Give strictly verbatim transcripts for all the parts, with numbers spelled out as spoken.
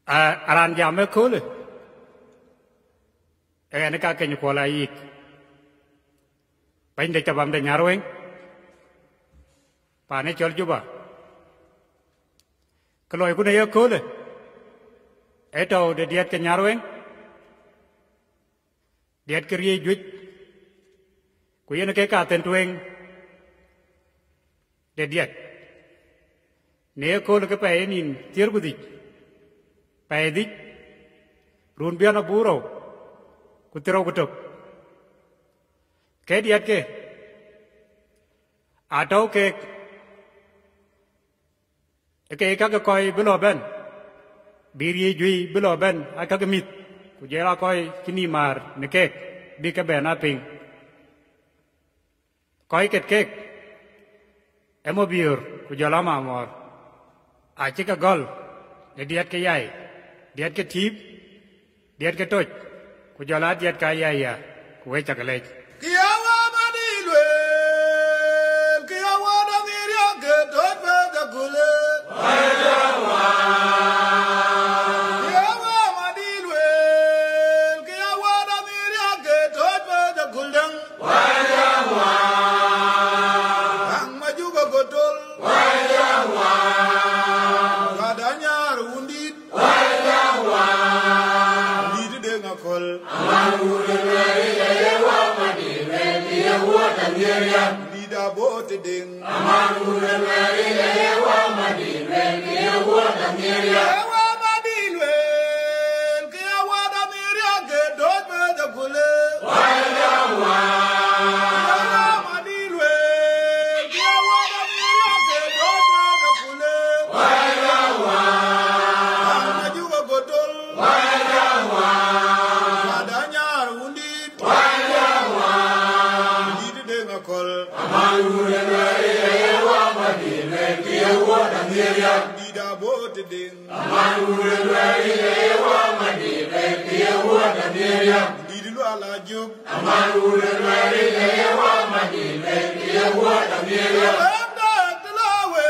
aran jame kule ene ka kenyu kola yik pande cabam de nyarweng pane chol juba kalau iku ne kule eto de diat ke nyarweng diat ke rie juit ku yene ke ka ten tueng de diat ne kule ke pa enin tier budik Paidik, run biana buro, kutiro kutuk. Ke diat ke, atau ke, ke eka ke koi beloben, biri jui beloben, aka ke mit, kujela koi kini mar nekek, bi ke ben aping. Koi ket kek, emo biur, kujela mamor, aci ke gol, de diat ke yai. Diat ke tip, diat ke toj, ku jala diat ka ya ya, ku we chakalej. Kiawa manilwe, kiawa na miria ke toj pe jakule. Wajawa. Kiawa manilwe, kiawa na miria ke toj pe jakuldang. Wajawa. Ang majuga gotol. Wajawa. Kadanya rundit. Lida bote ding amanu remeri lewa madilwe lewa damiria lewa madilwe lewa damiria ke dot me de kule wala wa lewa madilwe lewa damiria ke dot me de kule wala wa amajuga gotol wala wa adanya rundi wala wa Dida bote ding amanu remeri lewa madilwe lewa damiria didilu ala juk amanu remeri lewa madilwe lewa damiria wanda tlawe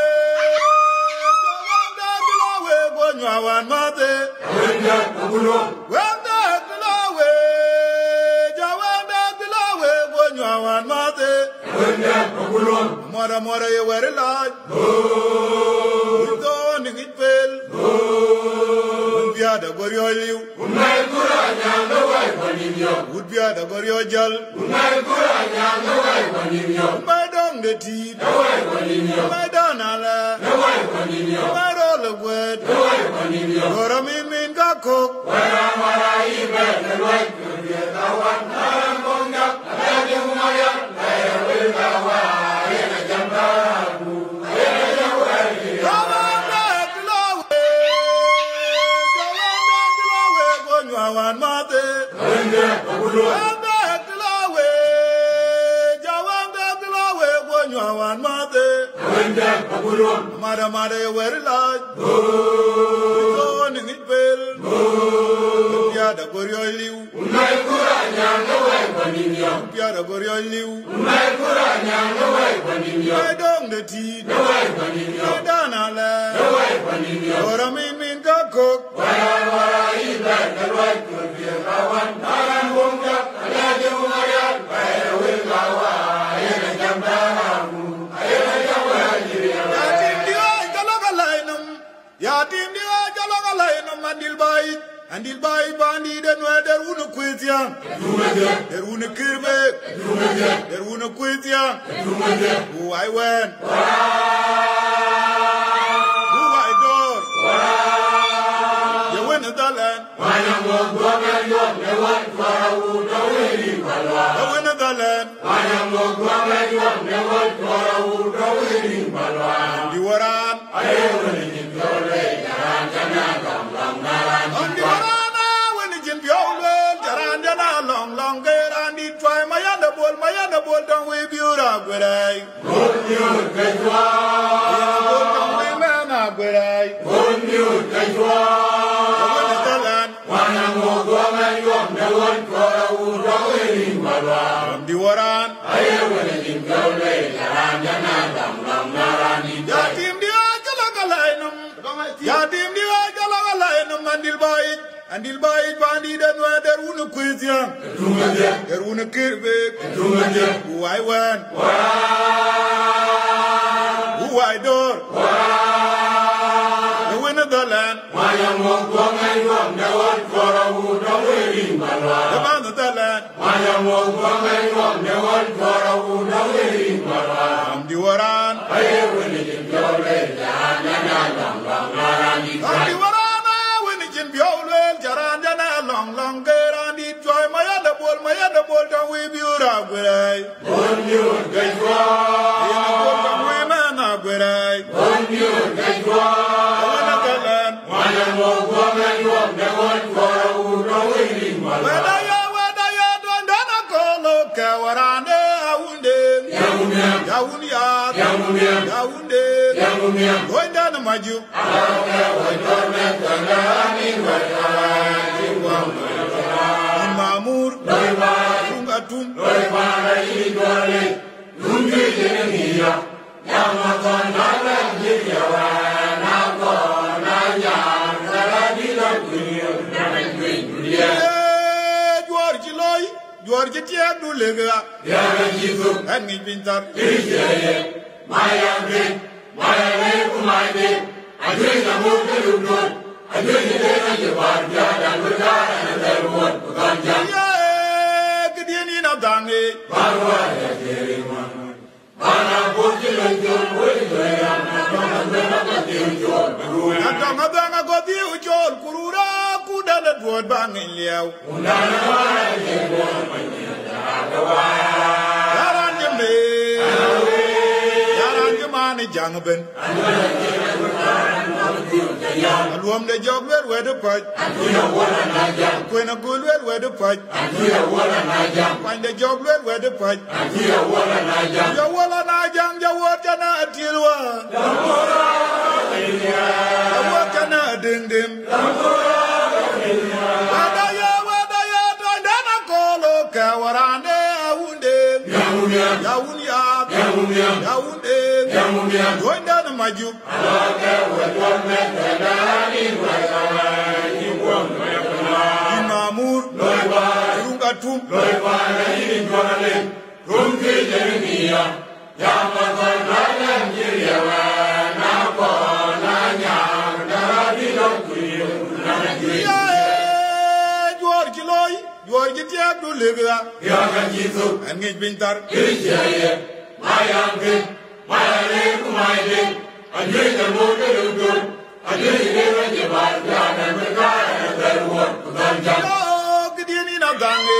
wanda tlawe bonyawan mate wanda bulo wanda tlawe jawanda tlawe bonyawan mate wanda bulo mara mara ye were laj da goryo liu unai kura nyanga wai panimyo udbia da goryo jal unai kura nyanga wai panimyo mai dong de ti da wai panimyo mai donala da wai panimyo mai role gwet da wai panimyo gora min min ga kok wara wara ibe da wai kurye da wan naram bonga da de humaya da ya wil da wa ena jamba bu ena jawai Jawan mate, wende bulo. Wende tlawe, jawan de tlawe, bonyawan mate, wende bulo. Mara mara weri laj, oh, ningit bel, oh, piada goryo liu. Unai kura nyanga wai panimyo, piada goryo liu. Unai kura nyanga wai panimyo, mai dong de ti, wai panimyo, dana la, wai panimyo. Ora min min ka kok, wara wara ibe wai kurye kawan naran bonga ala jumaya bai wil kawa ayana jamdamu ayana jawajiriya yatim dia jalagalainum yatim dia jalagalainum andil bai andil bai bandi den weder unu kwetya dumede der unu kirbe dumede der unu kwetya dumede who I went who I door you win the land Wanyango Guamelio, the one for a wood away, Balwa. The win of the land. Wanyango Guamelio, the one for a wood away, Balwa. You were on. I am winning in your way, Jarandana, long, long, Naran. On the Warana, winning in your way, Jarandana, long, long, and he try my underboard, my underboard, don't we build up with I. Good news, Gajwa. Don't we man up with I. Good news, Gajwa. Diwaran, ayo weling gaule, jarana dam dam narani. Yatim dia jalagalainum, yatim dia jalagalainum, andil andil bay bandi den wa der wunu kwetian der wunu kirbe wai wan wai dor the winner the land Mayam wong wong ay wong the one for a wood away malwa the man the land Mayam wong wong ay wong the one for a wood away malwa am di waran ay when it in your way ya na long long long am di waran when it in your way jaran jana long long geran di joy maya the bol maya the bol down we biura gwerai on you gajwa ya the bol down we man gwerai on you gajwa Mayam wong wong ay wong the one for a wood away malwa weda ya weda ya don dana kolo ke warane aunde Yamumia yaunia Yamumia yaunde Yamumia don dana maju Mamur Tungatum George Loy George Tiabdu Lega and me Pintar I drink a more than you know. I drink it in your bar, and we're not another one. Gideon of Dangi Barwa, Bana, Bokin, and John, Adanga got you, John Kurura, Kudan at Word Bangin Liao. Yaran Jame Yaran Jamani Jangaben. Alwam the jogger where the pipe. When a good well where the pipe. Find the jogger where the pipe. Your wall and I jam your water at Tilwa. Water not ding dim. Whether you whether you don't then a call okay, what on there wounded. Yaunia Yaunde Going down to my juke. Imamur Rungatum George Loy George Tiabdu Lega and Gage Bintar My uncle, my uncle, my uncle, I drink a more than you do. I drink it in your bar, and we're not another one. Oh, Gideon in a gangi.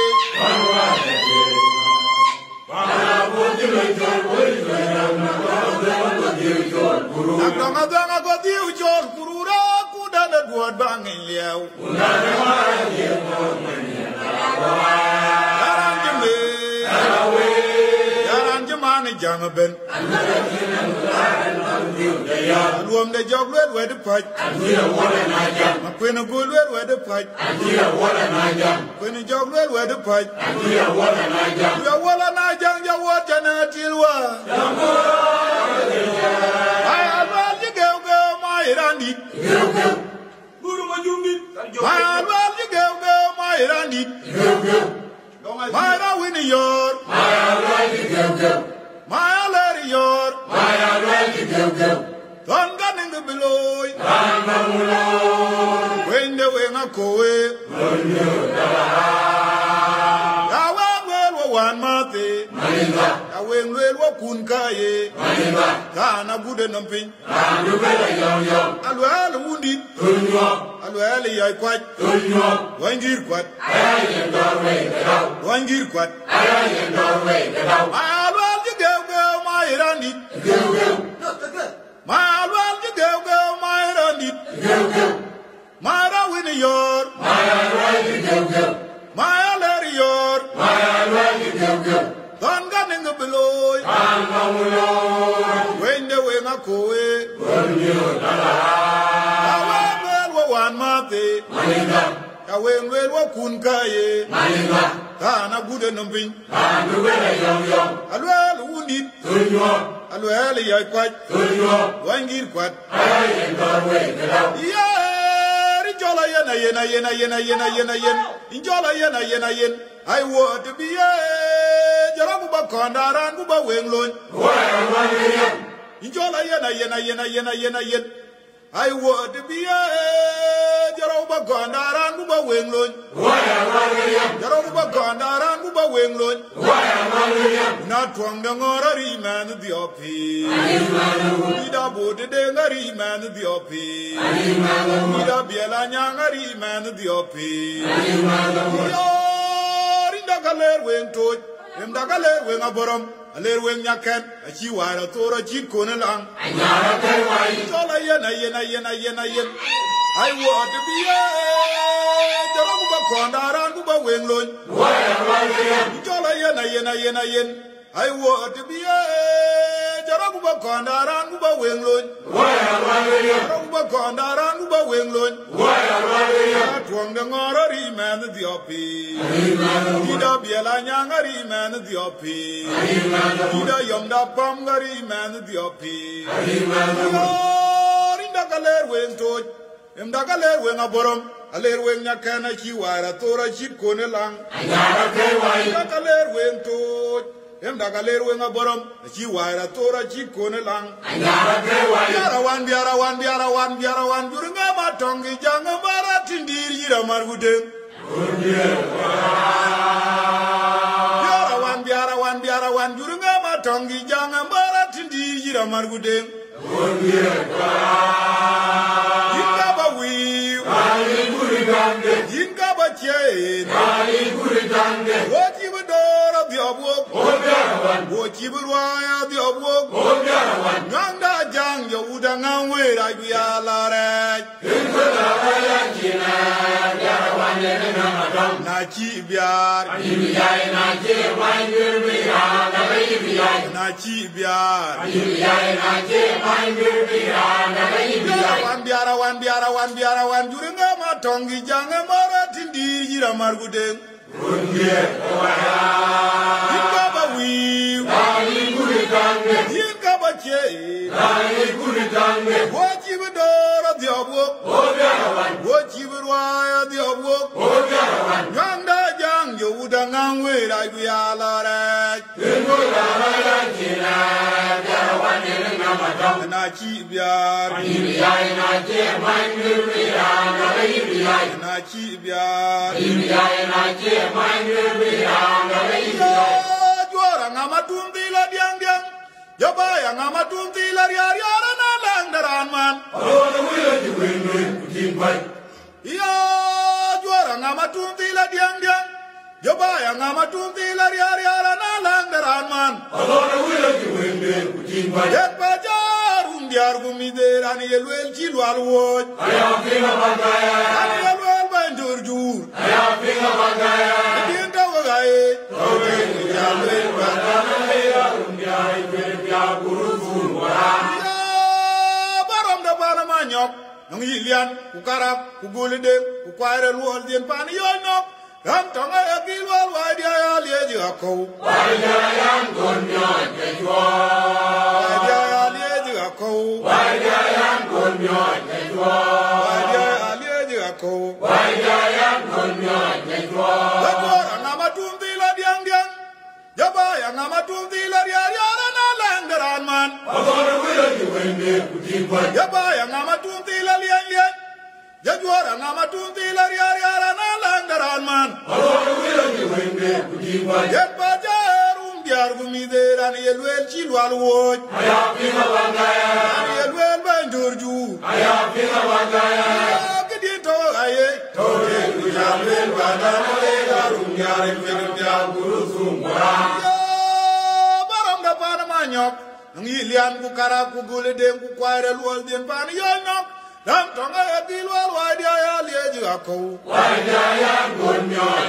Akamazanga got you, George Kurura, Kudan at Word Bangin Liao. Jangaben Alwam the jogger where the pipe. When a good where the pipe. When a jogger where the pipe. You are one and I jang your water and till one. I have all the girl girl my randy. I have all the girl girl my randy. My winning your My lady, your My lady, go go. Don't get in the below. When the wing of Koe. Yawang one mate. Yawang will walk Kunkaye. Kana good and dumping. Alwell wounded. Alwell, I quite. One year quite. One year quite. My randy, my well, you go, go, my randy, my win your, my lady your, don't get in the below. When the wing of Koe, one mate, I went well, what Kunkaye, Kana good and dumping, Alwell wounded. Alwell, I quite. One year quite. Yeah, Injola yen yen yen yen yen yen yen Injola yen yen yen I want to be a Jarabu Bakondaran Buba Wenglon Injola yen yen yen yen yen yen I want to be a Jarabu Bakondaran Buba Wenglon Jarabu Bakondaran Buba Wenglon Not one Dangori man the opi Ida Bode Dengari man the opi Ida Biela Nyangari man the opi Dagaler wing to him Dagaler wing a borom, a little wing yakan, a chihuahua, a tora cheat conalang. I yen, I yen, I yen, I yen, I yen. I want to be a Jarabuba Kondaran Buba Winglon. Jola yen, I yen, I yen, I yen. I want to be a Jarabuba Kondaran Buba Winglon. Jarabuba Kondaran Buba Winglon. Twang the Ngorari man the opi. Ida Biela Nyangari man the opi. Ida Yomda Pamgari man the opi. Rinda Galer wing to him Dagaler wing a borom. A little wing Yakana Chiwara Tora Chip Conelang. Dagaler wing to him Dagaler wing a borom. A Chiwara Tora Chip Conelang. Biara one, Biara one, Biara one, Biara one, Duranga Tongi Janga Baratindi Yira Margude. Biara one, Biara one, Biara one, Duranga Tongi Janga Baratindi Yira Margude. Yinkaba weave, Yinkaba chain, what you would do of the obwork, what you would wire the obwork, Nanda Jang, you would hang away like we are Larat. Nachi Biar, Nachi Biar, one biara one biara one biara one Juranga Matongi Janga Maratindi Yira Margude. Yinkaba weave, Yinkaba chain, what you would do of the obwork, what you would wire the obwork, Yanda Jang, you would hang away like we are Larat. Nachi Biar, Nachi Biar, Juara Namatumbi la Diang Diang, Jabaya Namatumbi la Yara Landaran man. Ya Juara Namatumbi la Diang Diang, Jabaya Namatumbi la Yara Landaran man. Jet Bajar, Undiar Gumide, and Yelwell Chilwal Wood. I have been a Bagaya, and Yelwell Bandurju. I have been a Bagaya, and Yentaway. Okay, Yalwell Bagaya, Undiar, Velia Guru, Baram the Banamanok, Nilian, Ukarap, Ugulide, Uquire World in Panionok. Ram Tonga Gilwal, why the Aliaco? Why the Iron Gunyon, why the Aliaco? Why the Iron Gunyon, why the Aliaco? Why the Iron Gunyon, the Gora Namatumbi la Diang Diang, Jabaya Namatumbi la Yara Landaran man. Jabaya Namatumbi la Liang. Jaguara Namatumbi la Yara Landaran man. Jet Bajarum Biargumide and Yelwell Chilwal Wood. I have been a Bagaya, and Yelwell Bandurju. I have been a Bagaya. Gedito Aye, Tore, Yalwell Badana, Rumyar, Velia Guru Sumara. Baram the Panamanyok, Nilian Bukara, Kugulidem, Kuquire World in Panayanok. Ram Tonga Gilwal, why the Aliaco? Why the Iron Gunyon,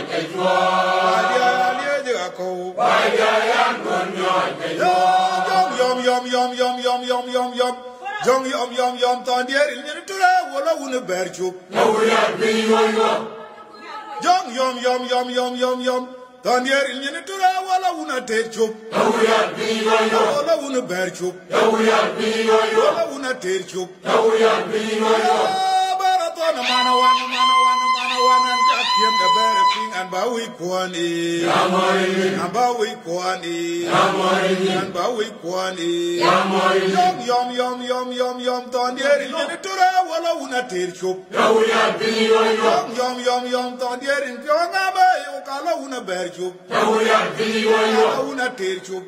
why the Iron Gunyon, Yum Yum Yum Yum Yum Yum Yum Yum Jong Yum Yum Yum Tondier in the Walla Wuna Berchu. No, we are being Jong Yum Yum Yum Yum Yum Yum Tondier in the Walla Wuna Terchu. No, we are being Walla Wuna Berchu. No, we are being Walla Wuna Terchu. No, we are being Tona mana wana mana wana mana wana Jakiem the better thing and Bawi Kwani and Bawi Kwani and Bawi Kwani Yum yum yum yum yum yum Tondieri Tura Walla Una Tirchup Yum yum yum yum Tondieri Pyongabe Yokala Una Berchup Una Tirchup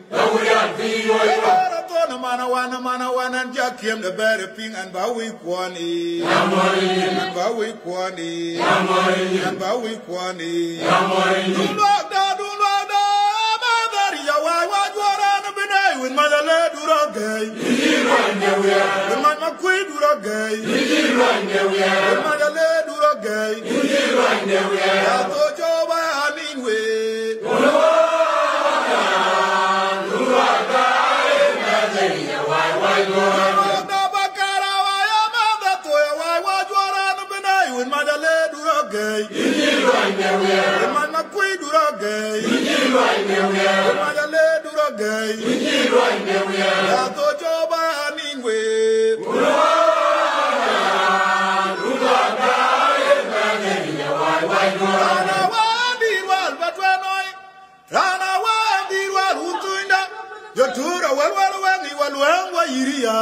Tona mana wana mana wana Jakiem the better thing and Bawi Kwani and Bawi Kwani and Bawi Kwani do not da do not da Mother Yawa Wadwara Benay with Madale Dura Gay with Mama Queen Dura Gay with Madale Dura Gay I thought you were I mean way with Madale Dura Gay with Mama Queen Dura Gay with Madale Dura Gay I thought you were I mean way Rana Wadi Wal but when I Rana Wadi Wal Utunda Jotura well well when you will well what Iria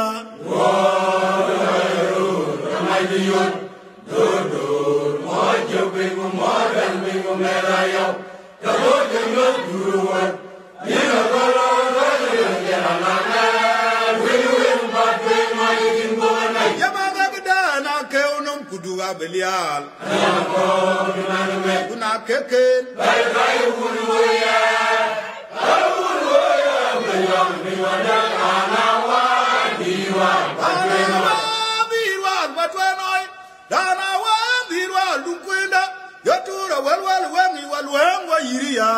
Dodo, mojo bingo, modern bingo, merayo. Dodo, no duruwa. Yena golo, rojo, yena nana. Winu winu batwe, maji kimbo na. Yamaga gidana ke unum kuduwa belial. Ayako, dunanume. Kuna keke. Bye bye unuya. Unuya, bilang biwada anawa diwa. Anawa diwa, batwe noi. Dana wan dirwa lunkwenda yatura walwal wangi walwangwa yiria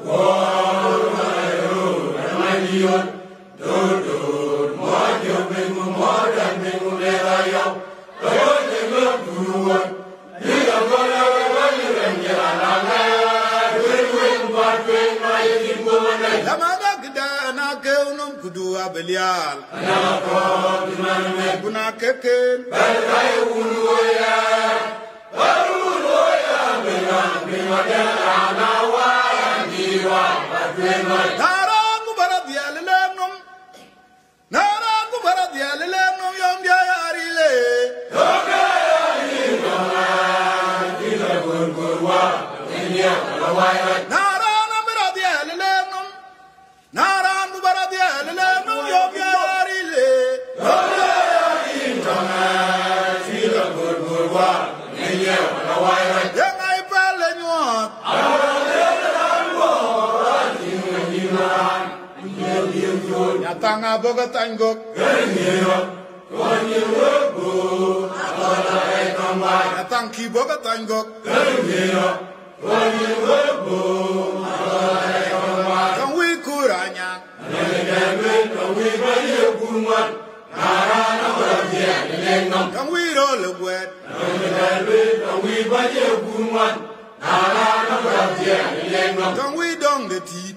Wamayo Ramayon Dodo Mojo Bengu Moda Bengu Lerayo Toyote Mokduruwa Liga Gola Wali Rengela Langa Wenu Batwe Maye Kimbowana Lamada Gidana Keunum Kuduwa Belial Anako Dimanume Kuna Keke Balkai Unuya Baruloya Belang Biwada Anawa Diwa Batwe Maye Narangu Baradialenum Narangu Baradialenum Yom Yayarile Yoga Yinoma Dila Gurgurwa Inya Lawaya Narana Baradialenum Narangu Baradialenum Yom Yayarile Yoga Yinoma Dila Gurgurwa Inya Lawaya Yanga Ipale Nyot Yatanga boga tangok Yatang ki boga tangok Kan wi kuranya Kan wi role gwet Kan wi dong the teeth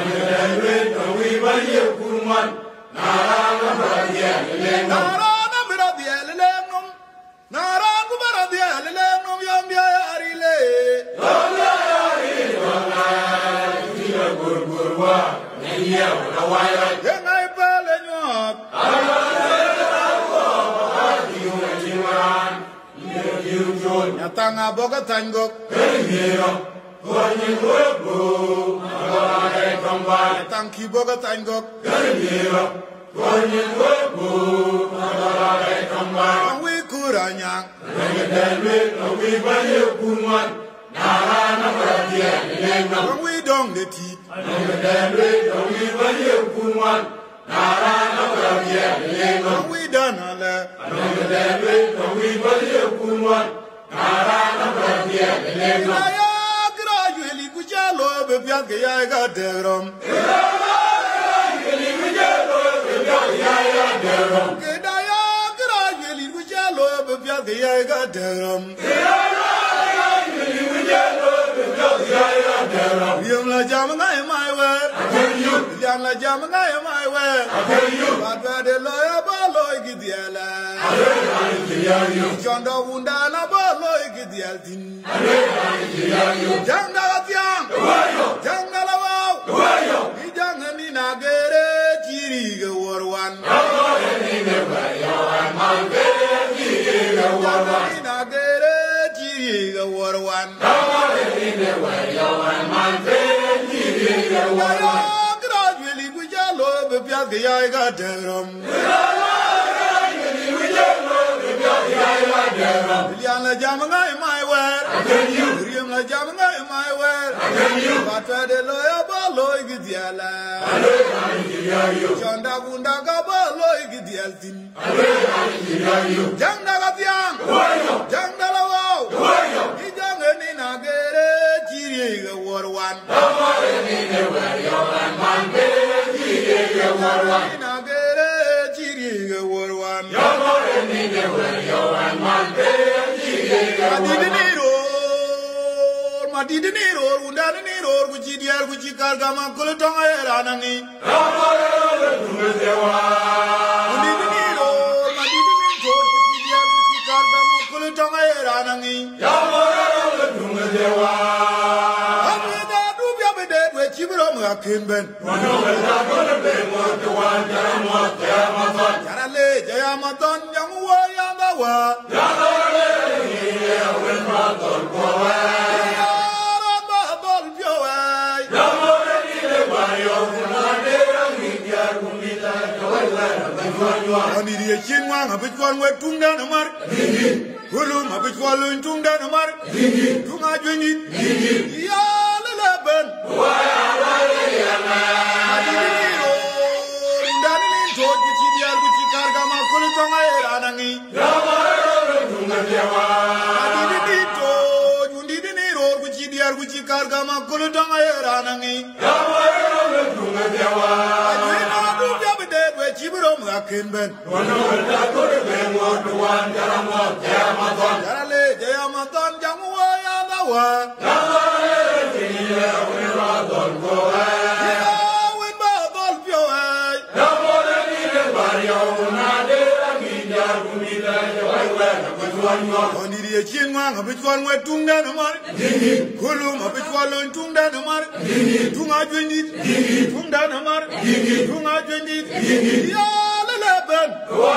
Narana Miradialenum Narangu Baradialenum Yom Yarile Then I Palenyot Yatanga Boga Tangok Yatang ki boga tangok Kan wi kuranya Kan wi dong the teeth Kan wi danale Ilaya gradually kujalo bebianke ya ga derom Kedaya gradually kujalo bebianke ya ga derom Yum la jam ngai mai we Yam la jam ngai mai we But where the lawyer ba loy gidiela Chondo unda na ba Gidialtin. Ayo. Jangalatyang. Ayo. Jangalawao. Ayo. Ijangani nagere chiriga warwan. Ayo. Jangani nagere chiriga warwan. Ayo. Gradually we jalo be piaga yaga deram. Liana jamanga in my word. Riam la jamanga in my word. Patra de loya ba loy gidiala. Chanda gunda ka ba loy gidialtin. Jangda gatiang. Jangda lawao. Ijanga ni nagere chiri ga warwan. Nagere chiri ga warwan. Madidiniro, madidiniro, undadiniro, kuchidiar kuchikar kama kuletonga eranangi. Madidiniro, madidiniro, kuchidiar kuchikar kama kuletonga eranangi. Amida dubya bedet we chibro mga kimben. Jarale jayamaton jamuwa yangawa. Oniri chinwa ngabit kon we tungda namar. Hulu ngabit kon lu tungda namar. Tunga jwengi. Ya lelaben. Adiro ndani ni tot bichidi al bichikar kama kulu tonga eranangi. Adiro jundidi ni ro bichidi al bichikar kama kulu tonga eranangi. Adino du jabide we chibro mga kimben. Jarale jayamaton jamuwa yangawa. Oniri chinwa ngabitwal we tungda namar. Kulu ngabitwal we tungda namar. Tunga jwendi. Tungda namar. Tunga jwendi. Ya lelaben.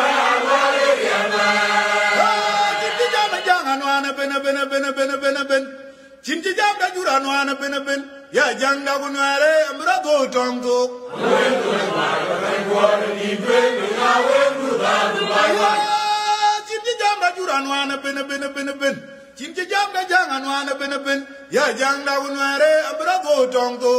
Chinti jam jangan wana bena bena bena bena bena ben. Chinti jam da juran wana bena ben. Ya janga kunware amra go tongto. Chinti jam da juran wana bena bena bena ben. Chinti jam da jangan wana bena ben. Ya janga kunware amra go tongto.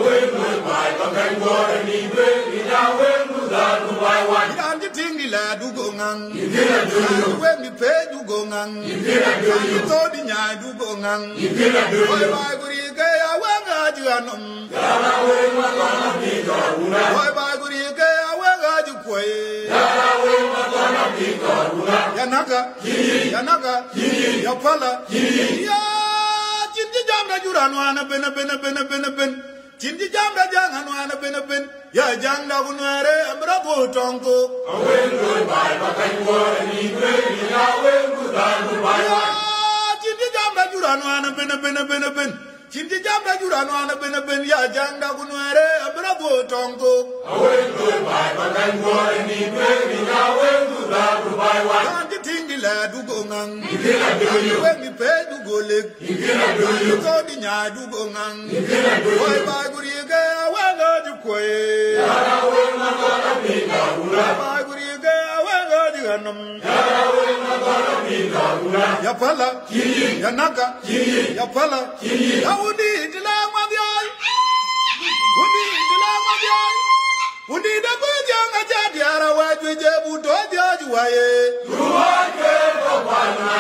Iranji tingi la du go ngang. We mi pe du go ngang. Iranji to di nyai du go ngang. Oi bai guri ke ya we nga ju anom. Oi bai guri ke ya we nga ju kwe. Ya naga, ya naga, ya pala, ya chinti jam da juran wana bena bena bena bena ben. Chinti jam da jangan wana bena ben. Ya jang da kunware ambra go tongko. Chinti jam da juran wana bena bena bena ben. Chinti jam da juran wana bena ben. Ya jang da kunware ambra go tongko. Kanti tingi la du go ngang. We mi pe du go leg. To di nya du go ngang. Oi ba guri ke awa ga ju kwe. Ba guri ke awa ga ju anam. Ya pala, ya naga, ya pala. Ya udi dila madiai. Udi dila madiai. Udi da go janga jadi ara wa ju je bu to jaju waye. Ruwaje ko bana.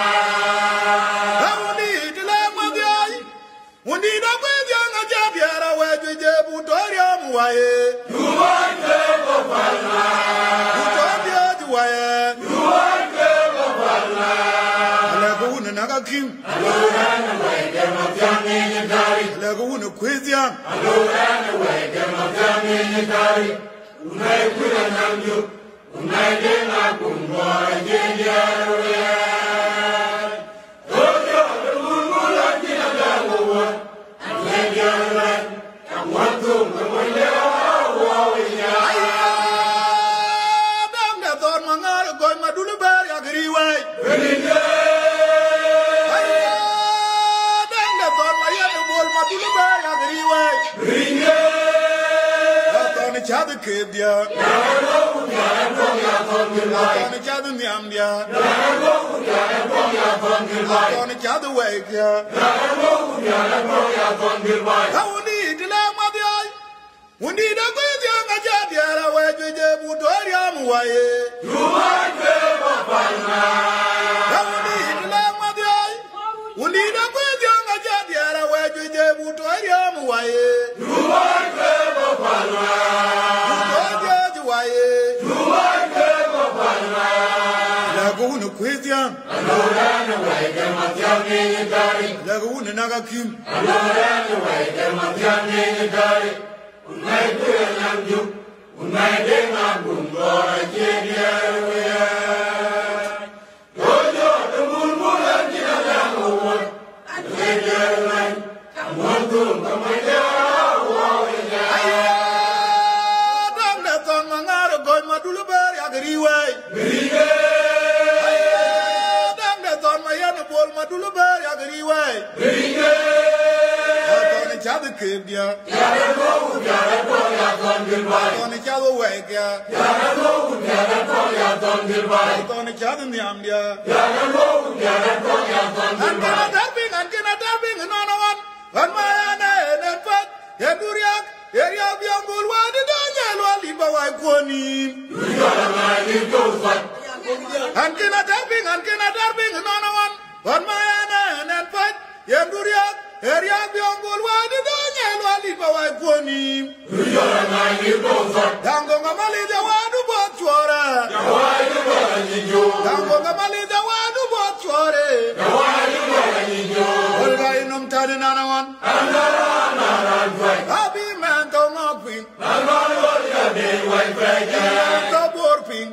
Udi dila madiai. Udi da go janga jadi ara wa ju je bu to ria mu waye. Ruwaje ko bana. Bu to jaju waye. Ruwaje ko bana. Ala go na naga kim. Alora na waye ke ma pyane ni dari. Ala go na kwezian. Alora na waye ke ma pyane ni dari. Unai kula namjo. Unai denga kumwa jenja. kebdia. Atoni chadu nyamdia. Atoni chadu wekia. Hawuni dile madia. Wundi da kwedia ngajadia la wejeje butoria muwaye. Hawuni dile madia. Wundi da kwedia ngajadia la wejeje butoria muwaye. Laguna Quizia, Laguna Nagakim, Chadu kebdia, Atoni chadu wekia, Atoni chadu nyamdia. Ankina darbing, ankina darbing, nana one, one mayana and fat, Yaduriak, Eriak Yangul, what did Daniel Waliba Waikoni? Ankina darbing, ankina darbing, nana one, one mayana and fat, Yaduriak. Eriak Yangul, what did Daniel Waliba Waikoni? Tango Gamali, the one who bought Chora. Tango Gamali, the one who bought Chore. Olga in Umtadinana one. Happy man, don't know queen. Stop working.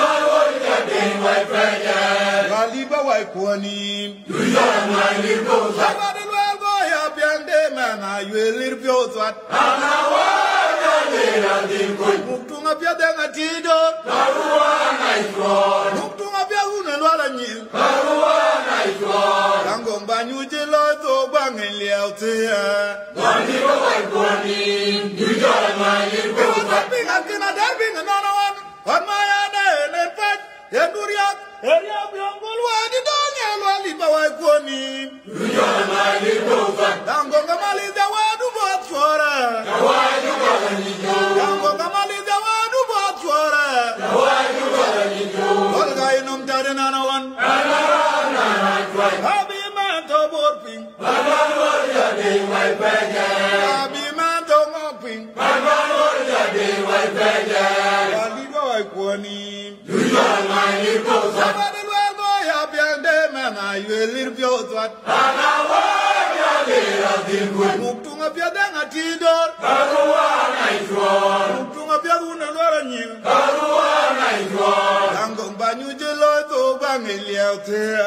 Waliba Waikoni. You will live your thought. Muktunga pia denga tido. Muktunga pia unelwala nyil. Tango mbanyu jelo to bangen liautea. Darbing akina darbing anana wan. Wan mayana enen pat. Yenduriak. Eriak yongol wadi donya lwali bawai kwoni. Tango ngamali da wadu bot chora. Tango ngamali da wadu bot chora. Olga inum tare nana wan. Habi man to borping. Habi man to ngoping. Wali bawai kwoni. Somebody will go up and them and I will live your thought. Muktunga pia denga tidor. Muktunga pia unelwala Tango mbanyu jelo to bangi liautea.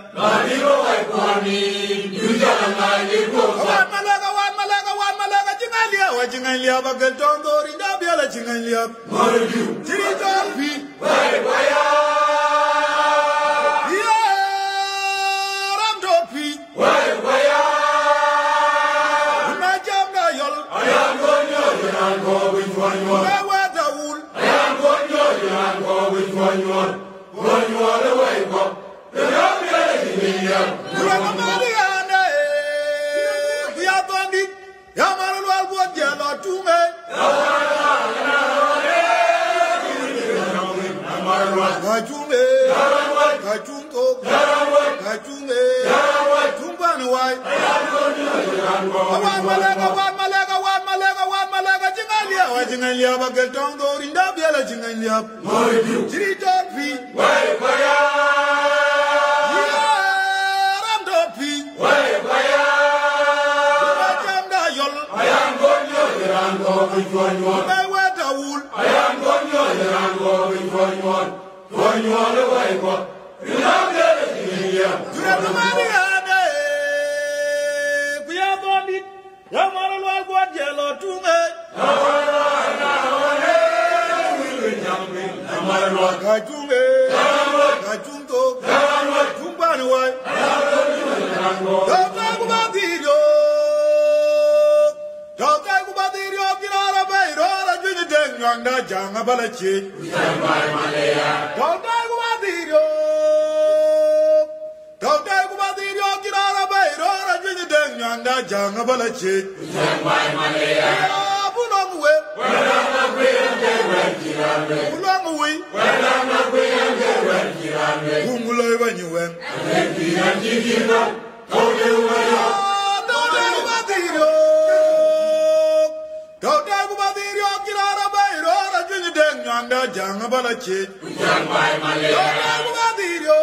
Wan malaga, wan malaga, wan malaga, jingalia, wa jingalia bagal tondo rinda biala jingalia. Tiri jolpi. Jingalia bagal tondo rinda biala jingalia. Tiri topi. Wai waya. Ram topi. Wai waya. Jamda yol. Ayam gonyo yerango bingonyo. Wai wata ul. Ayam gonyo yerango bingonyo. Gonyo le wai ko. Rinda biala jingalia. Tura mari ade. Kuya bondit. Yamara lwa kwa jelo tunge. Kachunge, kachunto, kumbani wai. Toka kubadirio, toka kubadirio kinara bairo la junyi dengang nyanda janga balache. Ujangwai Malaya. Tautai kubadirio. Tautai kubadirio kirara bayro rajini den nyanda janga balache. Ujangwai Malaya. Bulongwe. Wala makwiyande wajirande. Bulongwe. Wala makwiyande wajirande. Bunguloy banyuwen. Alengira jigiba. Tautai waya. Tautai kubadirio. Tautai kubadirio kirara bayro rajini den nyanda janga balache. Ujangwai Malaya. Tautai kubadirio.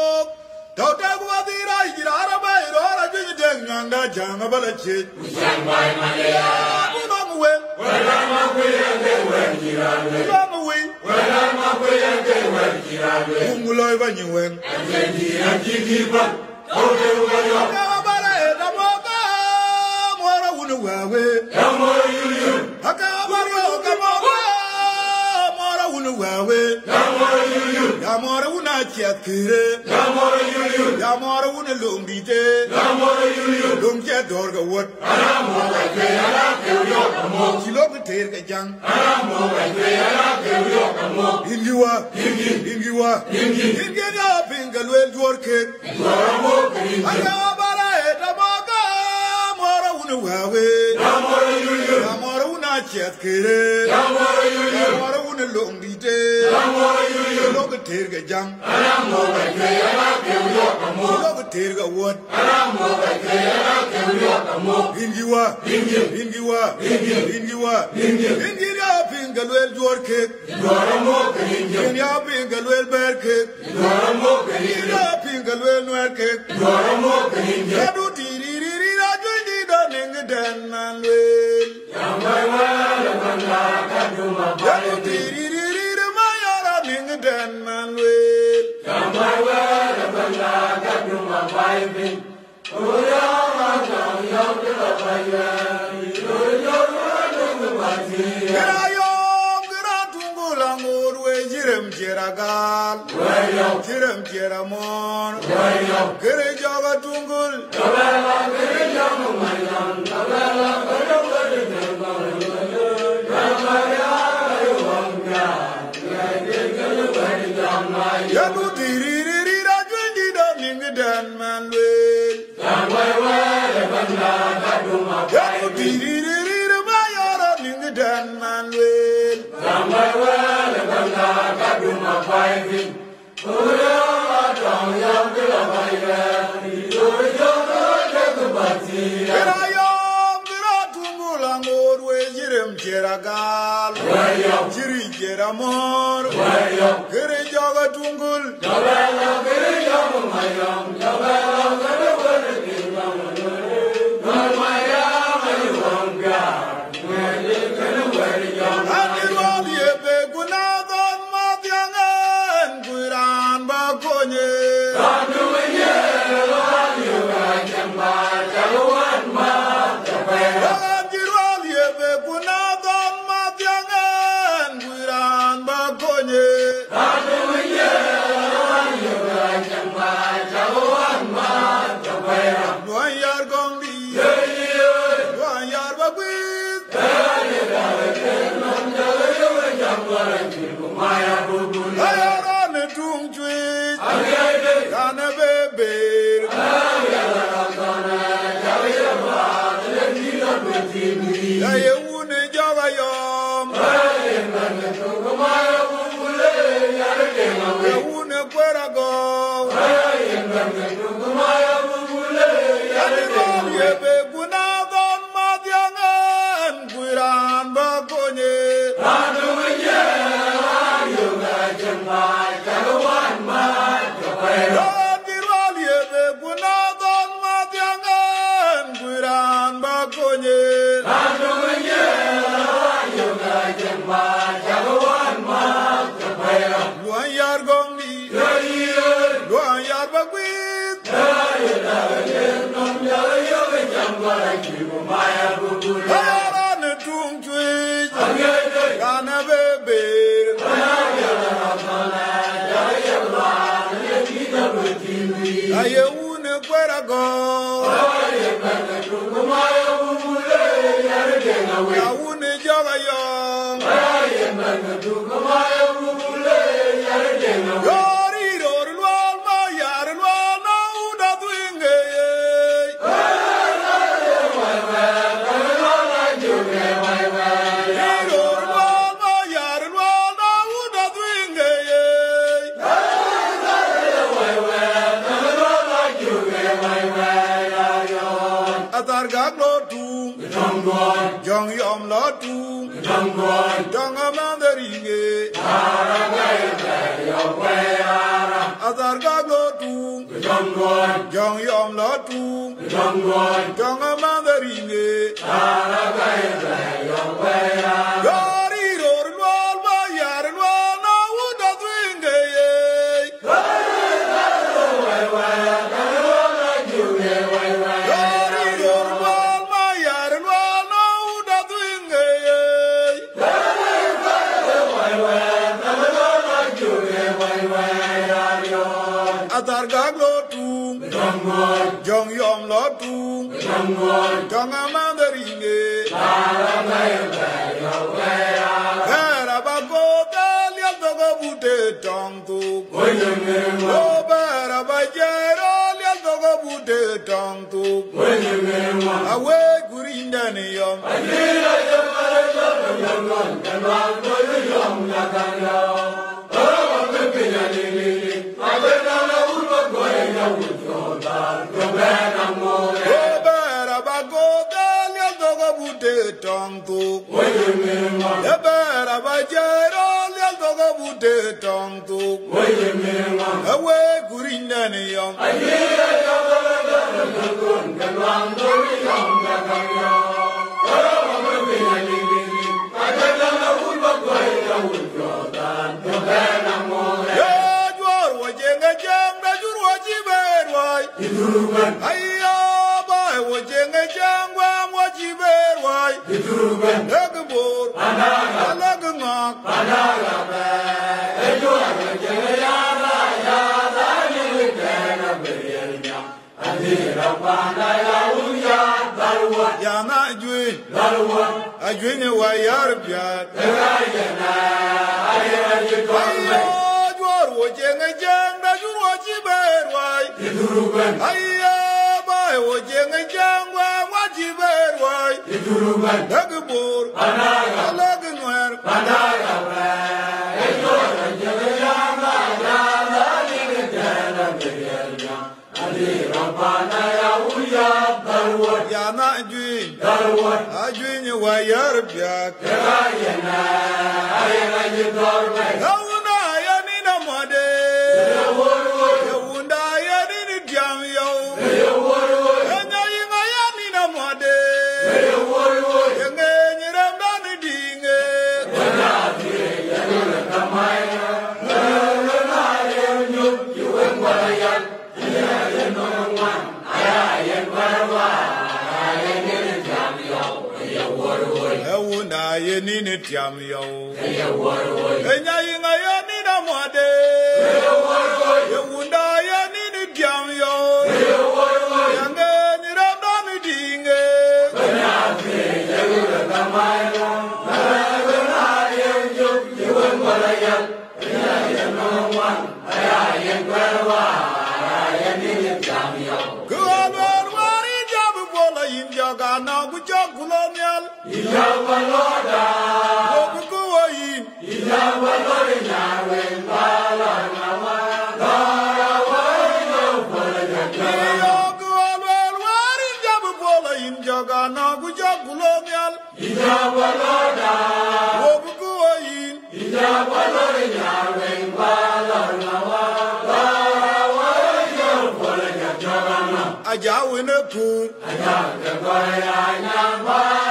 Tautai kubadira kirara bayro rajini den nyanda janga balache. Ujangwai Malaya. Bulongwe. Wala makwiyande wajirande. Bulongwe. Wala makwiyande wajirande. Bunguloy banyuwen. Alengira jigiba. Tautai waya. Akabara etamoka mwara wunu wawe. Yamoro yuyu. Akabara okamoka mwara wunu wawe. Yamoro yuyu. Yamora wuna chiatkire. Yamoro yuyu. Yamora wuna lumbite. Yamoro yuyu. Lumche dorga wot. Aramo wajwe alake uyokamo. Chilok terga jang. Aramo wajwe alake uyokamo. Ingiwa. Ingi. Ingiwa. Ingi. Ingi ya pingalwel dworke. Waramo kringi. Akabara etamoka mwara wunu wawe. Yamoro yuyu. Yamora wuna chiatkire. Yamoro yuyu. Yamora wuna lumbite. Yamoro yuyu. Chilok terga jang. Aramo wajwe alake uyokamo. Chilok terga wot. Aramo wajwe alake uyokamo. Ingiwa. Ingi. Ingiwa. Ingi. Ingiwa. Ingi. Ingi ya pingalwel dworke. Waramo kringi. Ingi ya pingalwel berke. Waramo Ingi kringi. ya pingalwel nwerke. Waramo kringi. Kadu tiririri ra jundi da ning den manwel. Yamai wala banga kaduma Kadu bayi. tiririri ra mayara ning den manwel. Yamai wala banga kaduma bayi. Oya mata yamdela bayi. Oya mata bayi. Gira yom gira tungula ngurwe jirem jiragal. Wayo, Jirem jiramon. wayo. Gira jaga tungul. Kabela kiri jamu mayam. Kabela kiri kiri jamu. Kabaya ayu wanga. Kiri kiri kiri jamu. Kadu tiririri ra jundi da ning den manwel. Yamai wala banga kaduma Kadu bayi. tiririri ra mayara ning den manwel. Yamai wala banga kaduma bayi. Oya mata yamdela bayi. Oya mata bayi. Gira yom gira tungula ngurwe jirem jiragal. Wayo, Jiri jiramon. wayo. Gira jaga tungul. Kabela kiri jamu mayam. Kabela kiri kiri jamu. Kabaya ayu wanga. Kiri kiri kiri jamu. Anirwal yebe gunadon madyangan kuiran bakonye. Kadu menye lalu kajamba jaluan mata pera. Anirwal yebe gunadon madyangan kuiran bakonye. Kadu menye lalu kajamba jaluan mata pera. Luan yar gongdi. Luan yar bagwit. Maya bubul. Ayarane tungchwit. Kane beber. Aye une jaga yom. Aye une kwerago. Anirwal yebe gunadon madyangan kuiran bakonye. Anirwal yebe gunadon madyangan kuiran bakonye. Luan yar gongdi. Luan yar bagwit. Ayarane tungchwit. Kane beber. Aye une kwerago. Ya une jaga yom. gag lo tu, Jong yom lo tu, Jong a man the ringe, Azar gag lo tu, Jong yom lo tu, Jong a man the ringe, Gori ror wal ba yar wal no uda twinge. Jong yom lo tu, Jong a man the ringe, Kera ba go del yel to go bute tong tu, O bera ba jero yel to go bute tong tu, Awe gurinda ni yom, Ajira yom ara yom yom yom, Kanwan to yom yakan yom, Ora ba pinya ni ni, Abena na urba goye yom yom, Robera mo, Robera ba go del yel to go bute tong tu, Ebera ba jero yel to go bute tong tu, Awe gurinda ni yom, Ajira yom ara yom yom, Kanwan to yom yakan yom, Ora ba pinya ni ni, Abena na urba goye yom yom, Robera mo. Ayya ba wo jenga jangwa mo jiberwai Nagabor Alagangak Alagabe Ejo jenga yara yara ni kana berinya Adira panda ya uya darwa yana jui darwa ajui wa yarbia ayana ayana jitwa wo jenga jangwa juwa jiberwai Ayya ba wo jenga jangwa mo jiberwai Nagabor Alagangak Alagabe Ejo jenga yara yara ni kana berinya Adira panda ya uya darwa yana ajui darwa ajui wa yarbia ayana ayana jitwa Nini tiam yo, enya inga ya nina mwade, yewunda ya nini tiam yo, yange niranda midinge, benyati yewunda kamayo, benyati yewjuk yewumbalaya, benyati yewumwan, ayaye kwerwa, ayaye nini tiam yo. Kualwar wari jabu bola injaga na kuchak kolonial. Ijawaloda, Obukuwain, Ijawaloda, Yahweh, Bala, Nawa, Dara, Wayo, Bala, Yogualwal, Wari, Jabubola, in Jagana, Gujakulonial, Ijawaloda, Obukuwain, Ijawaloda, Yahweh, Bala, Nawa, Dara, Wayo, Bala, Jagana, Ajawin a pool, Ajawin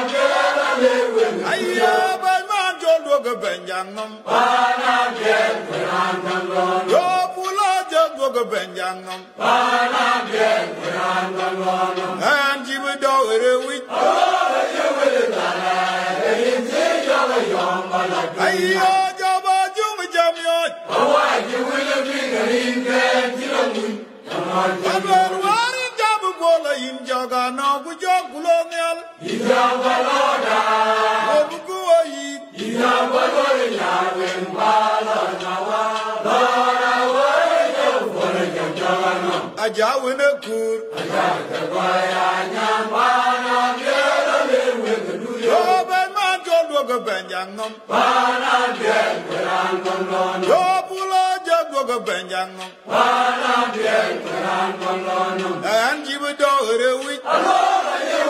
Ayya ba man jolo ga benjangam bana ge kurangam yo pula jolo ga benjangam bana ge kurangam anji we do re wi oh ye we la la yin se yo ga yom bala ayya jaba jum jam yo oh ye we le bi rin ge jilamu amar wari jabu bola yin jaga na gu jogulonial Ijawaloda, Obukuwain, Ijawaloda, Yahweh, Bala, Nawa, Dara, Wayo, Bala, Jagana, Ajawin a kur, Ajawaya, Yamana, Gera, with the New York, man, John Wogga Benjangam, Bana, Get, Peran, Yopula, Jug Wogga Benjangam, Bana, Get, Peran, and Jibido, a week.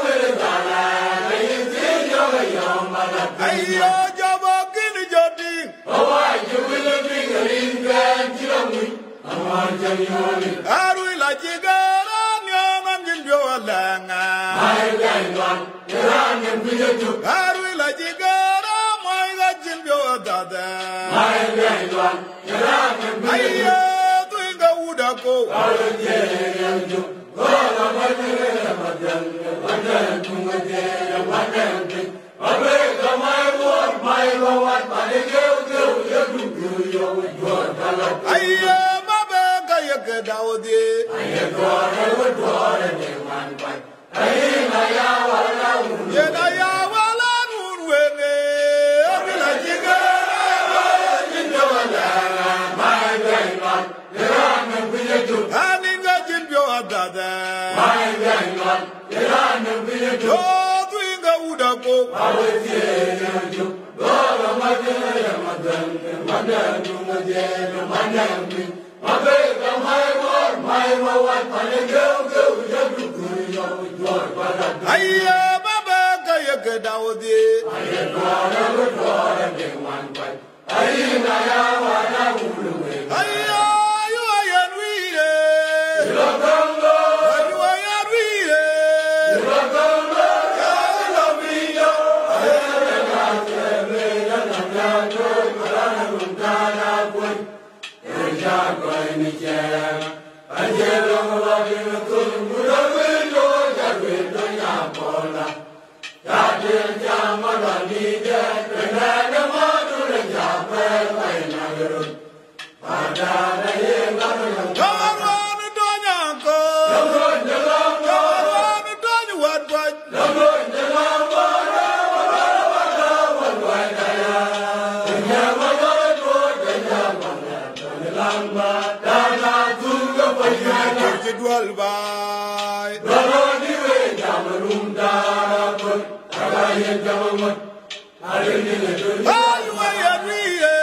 ayo jabo kin jodi Awai jubile bingarin gan jilamu amar jamyoni aru la jigara nyama ngiljo alanga ai ganwan yaran bijetu aru la jigara moy ga jiljo dada ai ganwan yaran bijetu ayo tuinga udako alje yanju gola madere madan madan tungaje madan abe kamai wor mai lawat pade geu geu yadu yo yo dala ayo mabe ga yeke daudi aye dore dore ne man pai aye na ya wala ye na ya wala nun wenge aru la jigara jinjo wala mai gai man yaran bijetu aninga jiljo dada mai gai man yaran bijetu yo tuinga udako alje yanju gola madere madan madan tungaje madan abe kamai wor mai lawat pade geu geu yadu yo yo dala ayo mabe ga yeke daudi aye dore dore ne man pai aye na ya wala uluwe ayo ayo ayan wire Lokongo ayo ayan wire Lokongo ya lo biyo aye na tebe na na jo marana mundana koi ja koi ni je aje lo wa bi ko muro biyo ja biyo ya bola ya je ja ma la ni je na na ma tu le ja pe mai na ro ada na ye ma na kawan donyanko Lokongo Lokongo kawan donyu wadwaj jidwal bay ayo ayan wire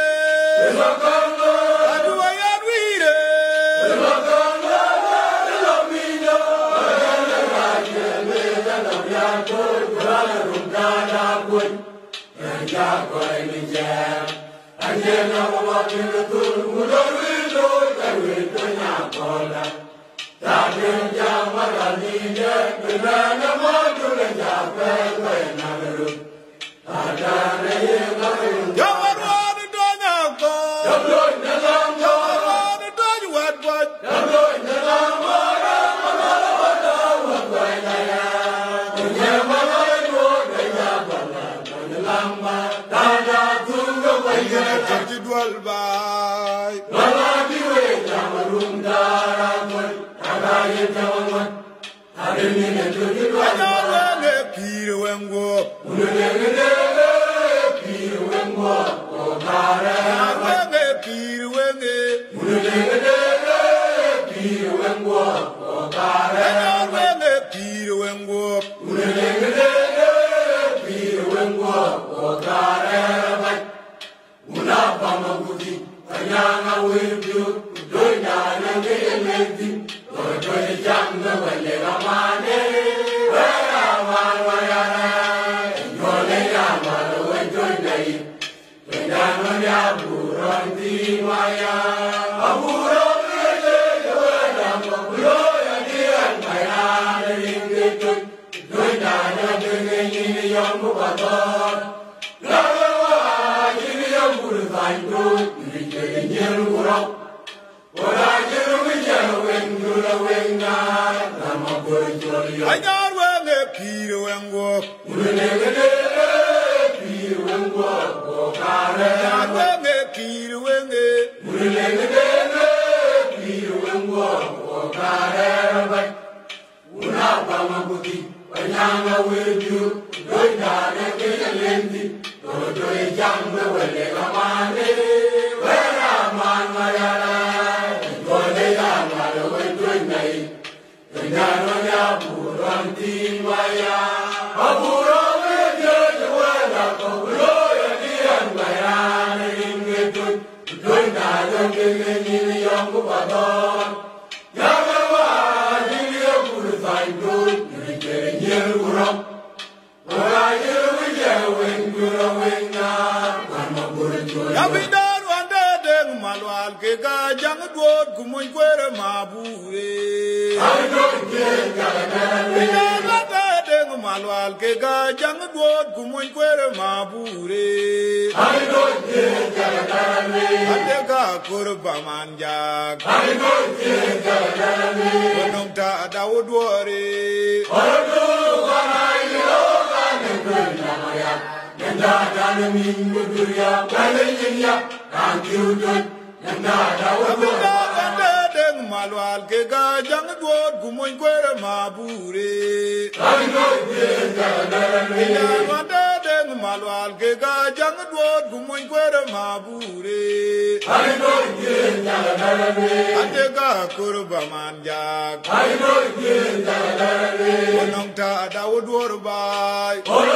ayo ayan wire kawan donyanko kawan donyu wadwaj jidwal bay ayo pire wengo wenge pire wenge ayo wenge pire wengo ayo wenge pire wengo wenge pire wenge When malwal ke ga jang dwot kumoy kwere mabure malwal ke ga jang dwot kumoy kwere mabure ade ga kurba manjak konong ta dawo dwore Nanda dana minggu duria balenya angkyudut nanda dawo nanda deng malwal ke ga jang dwot kumoy kwere mabure nanda deng malwal ke ga jang dwot kumoy kwere mabure ade ga kurba manjak konong ta dawo dwor bay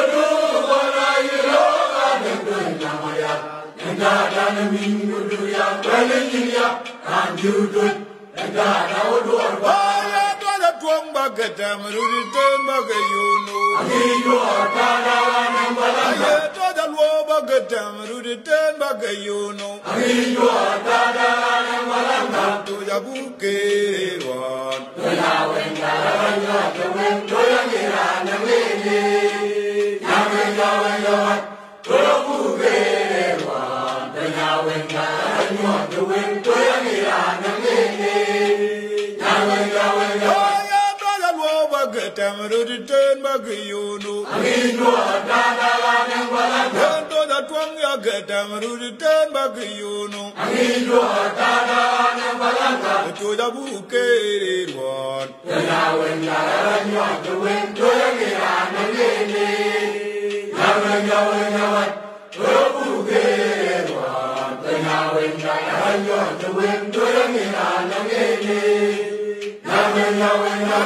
Nanda dana minggu duria balenya angkyudut nanda dawo dwor bay dwala twong bagatam ruditem bagayuno agiyo tada nambala dwala wo bagatam ruditem bagayuno agiyo tada nambala to jabuke wan doya wenga doya dowen doya ngira namene yawe yawe yawe doya buke wan doya wenga doya doya ngira namene yawe yawe yawe Gatam ruditem bagayuno agiyo tada nambala to da twang ya gatam ruditem bagayuno agiyo tada nambala to da buke wan ya wenga nyo to wen to ya ngira namene ya wenga wenga wat to buke wan ya wenga nyo to wen to ya ngira namene ya wenga wenga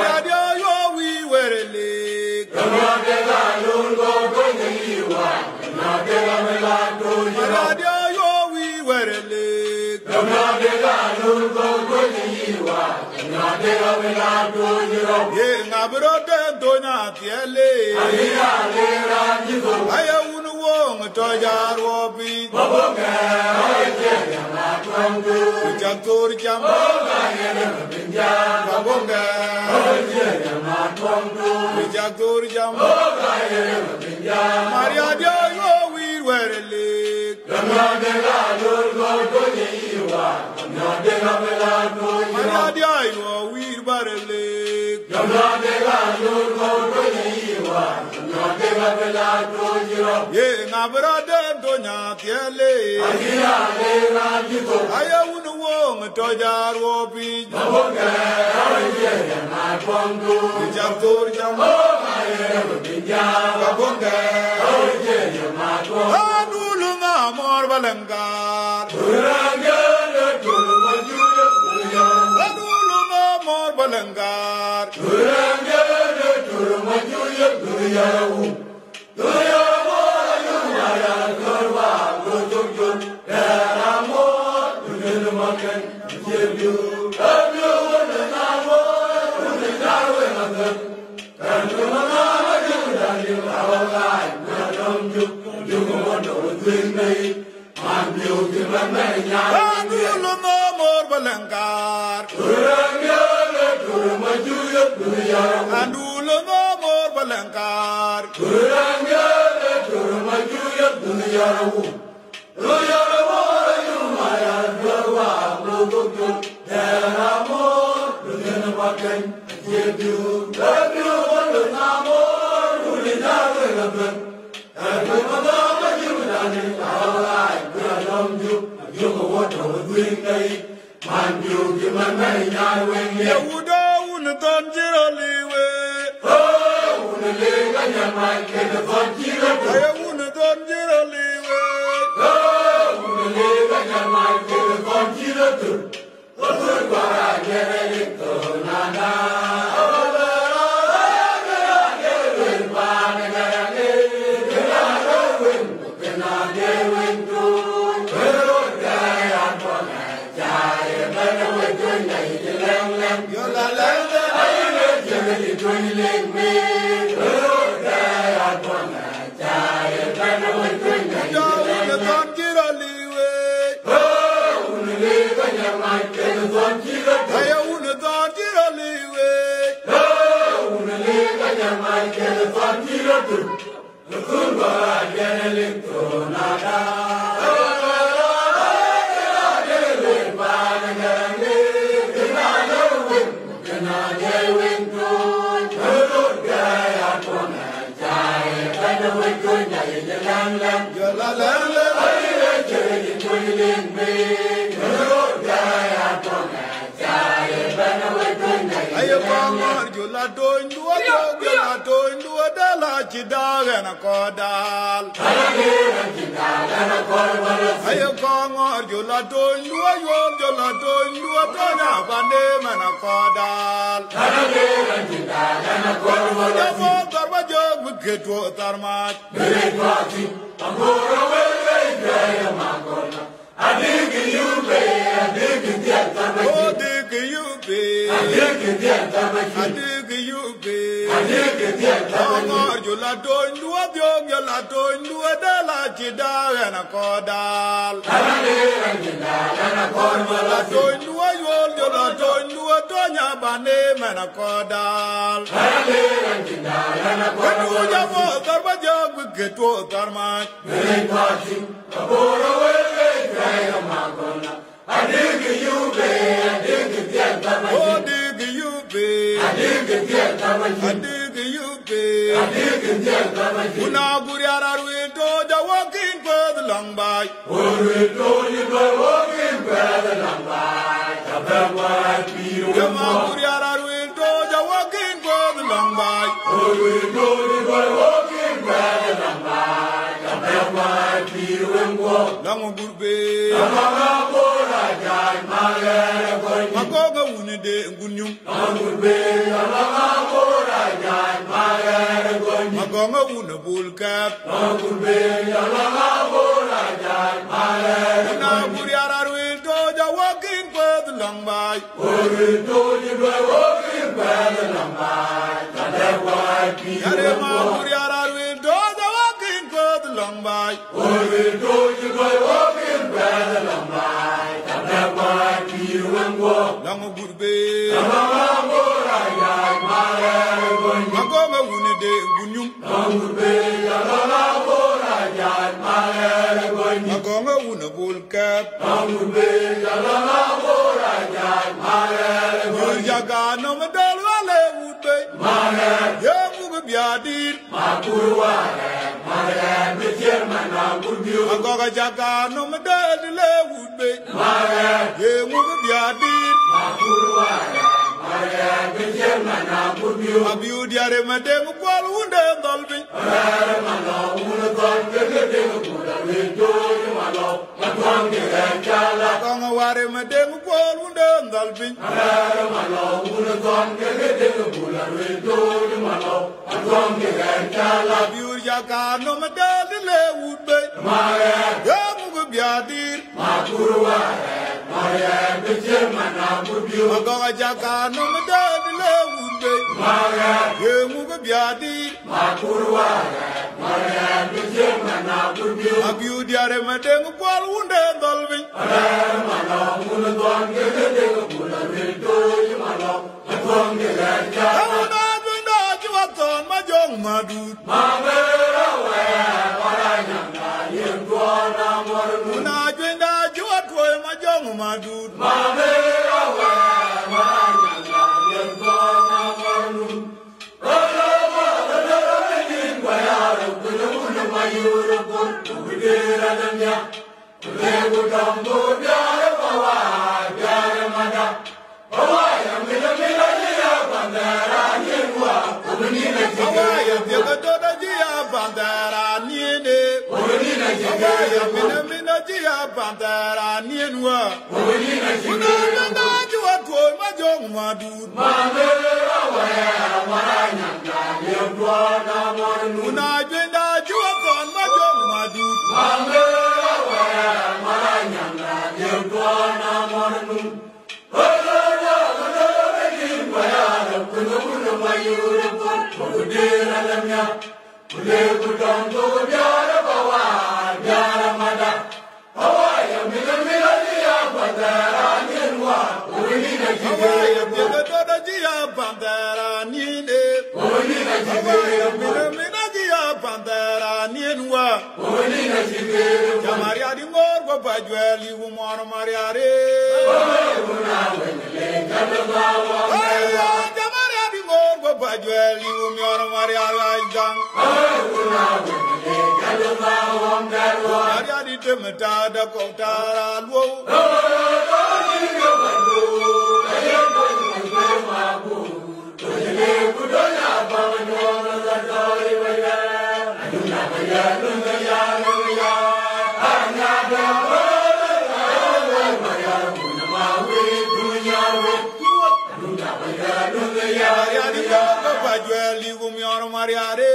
Maria Dio yo we were leg Maria Dio yo we were leg Ye na brother donya tiele Aya unu wong to jar wo bi Babonga ma twongo jam tor jam Babonga ma twongo Anu lunga mor balangar Turanga turma juya Anu lunga mor balangar Turanga turma juya Duyarawu Duyarawu Yumaya korwa gojojun Daramo Duyarawu makan Jebu Abu Namo Duyawe makan Kandu mama judani awalai Nadam juk juk modo dwinai Mandu dimanya Anu lunga mor balangar Turanga turma juya Duyarawu Anu lunga mor balangar Turanga turma juya Duyarawu Duyarawu Yumaya korwa gojojun Daramo Duyarawu makan Jebu Abu Namo Duyawe makan Kandu mama judani awalai Nadam juk juk modo dwinai Mandu dimanya wenge Yahuda unton jiraliwe Oh unalega nyamai kena fajira Aya unton jiraliwe Oh unalega nyamai kena fajira tu Otur bara gere to nana Unle Ayo kongor jula doin dua jula doin dua dala cidaga na kodal. Ayo kongor jula doin dua jula doin dua tonya bande mana kodal. Jabo tarba jog begitu tarmat. Adik you be, adik you be, adik you be, adik you be, adik you be. Kongor jula doin dua biong jula doin dua dala cida na kodal. Jula doin dua yol jula doin dua tonya bande mana kodal. Kedua jabo tarba jog begitu tarmat. I dig you, babe. I dig you, oh, dig you, babe. I dig you, babe. I dig you, Una Guriara Ruito, the walking for the long by. Oh, Ruito, you go walking for the long by. The white people. Yama Guriara Ruito, the walking for the long by. Oh, Ruito, you go walking for the long by. The white people. Long Gurbe. Magoga unide ngunyum Magonga una bulkap Una Guriara Ruito, the walking for the long by. Yarema Guriara Ruito, the walking for the long by. Lango gurbe, Magoga unide ngunyum Magonga una bulkap Jaga no medal wale woodbe Yamuga biadir Magoga jaga no medal le woodbe Yamuga biadir Abiu diare madeng kwal wunde dolbi Konga ware madeng kwal wunde dolbi Abiu jaka no madeng le wudbe Yamuga biadir Magoga jaka no medal le wudbe Yamuga biadir Abiu diare madeng kwal wunde dolbi Amuna dwinda juwaton majong madud Una dwinda juwatwoy majong madud Awaya biega toda jia bandera niene Awaya mina mina jia bandera nienwa Una nanda jua tuoi majong madud Una jenda jua kon majong madud Awaya biega toda jia bandera niene Awaya mina mina jia bandera nienwa Jamaria di ngor go bajweli umar mariare Jamaria di ngor go bajweli umar mariare jang Maria di temeta da kota luo. Maria di kota juali gumior Maria de.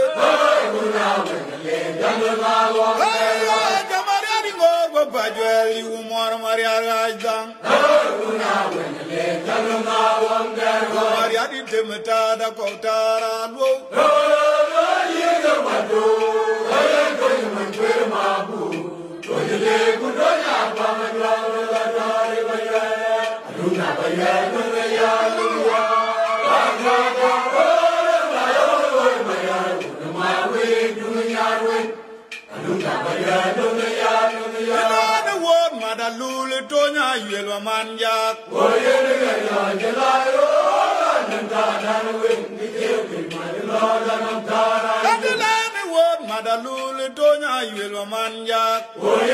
Maria di kota juali gumior Maria rajdang. Maria di temeta da kota luo. Lulu tonya yelwa manjak Kadilani word mada lulu tonya yelwa manjak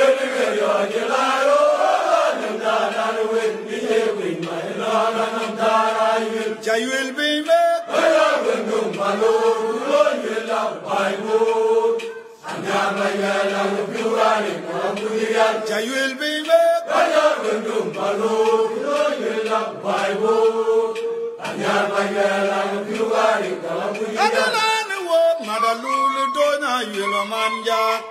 Jayul be me Jayul be me Kadilani word mada lulu tonya yelwa manjak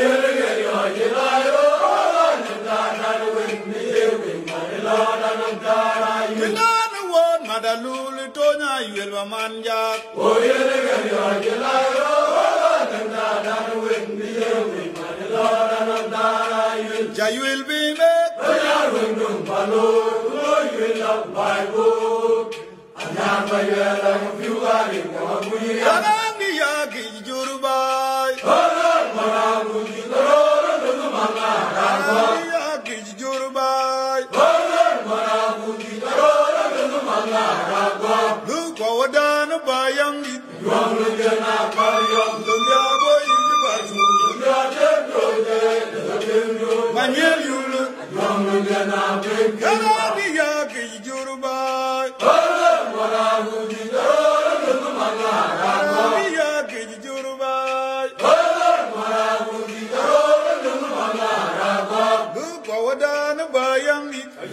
Kadilani word mada lulu tonya yelwa manjak Jayul be me Karangi yaki jurubai Karangi yaki jurubai Look forward down a bayang Manyel yulu Karangi yaki jurubai Karangi yaki jurubai Look forward down a bayang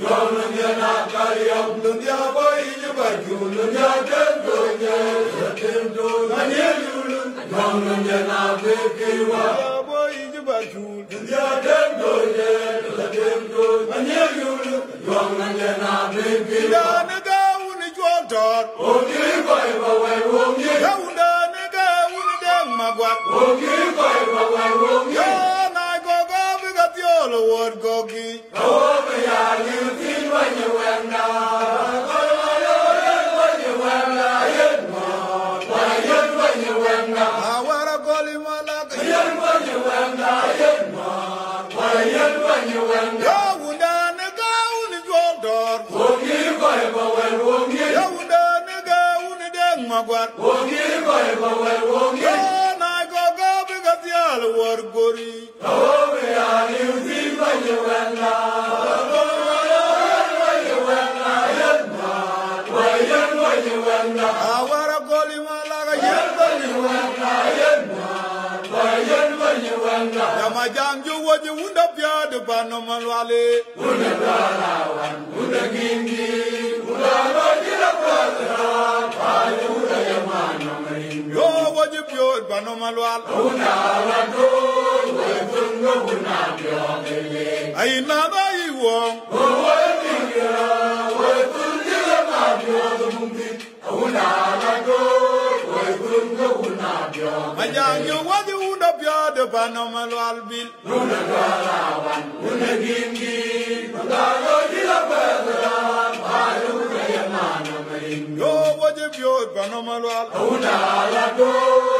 Majang ju waju unda pia de panomal wale unda dalawan unda gindi unda lojira padra palu unda yamana marin yo waju pio panomal wal unda lado wetungo unda pio gele ai na bai wong o wetingira wetungira ma pio dumbi unda lado wetungo unda pio majang ju waju unda pia de panomal wal bil unda dalawan unda gindi unda lojira padra palu unda yamana marin yo waju pio panomal wal unda lado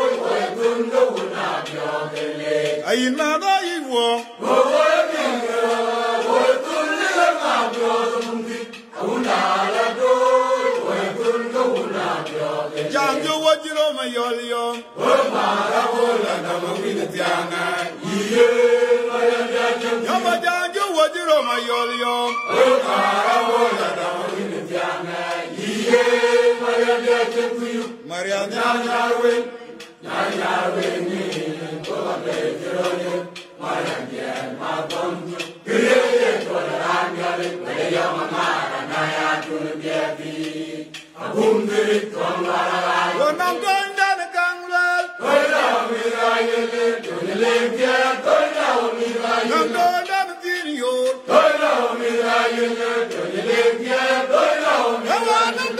wetungo unda pio gele ai na bai wong o wetingira wetungira ma pio dumbi unda lado wetungo unda pio gele Janjo wajiro mayolium. Yama janjo wajiro mayolium. Mariana Yarwe, Yarwe, Mariana, Mabon, created for the Angel, where Yamamara, Naya, to the Gabi, a boom, the Tonga. When I'm going down the Ganglel, go down with Ryan, to the lake, go down with Ryan, I'm going down the video, go down with Ryan, to the lake, go down with Ryan.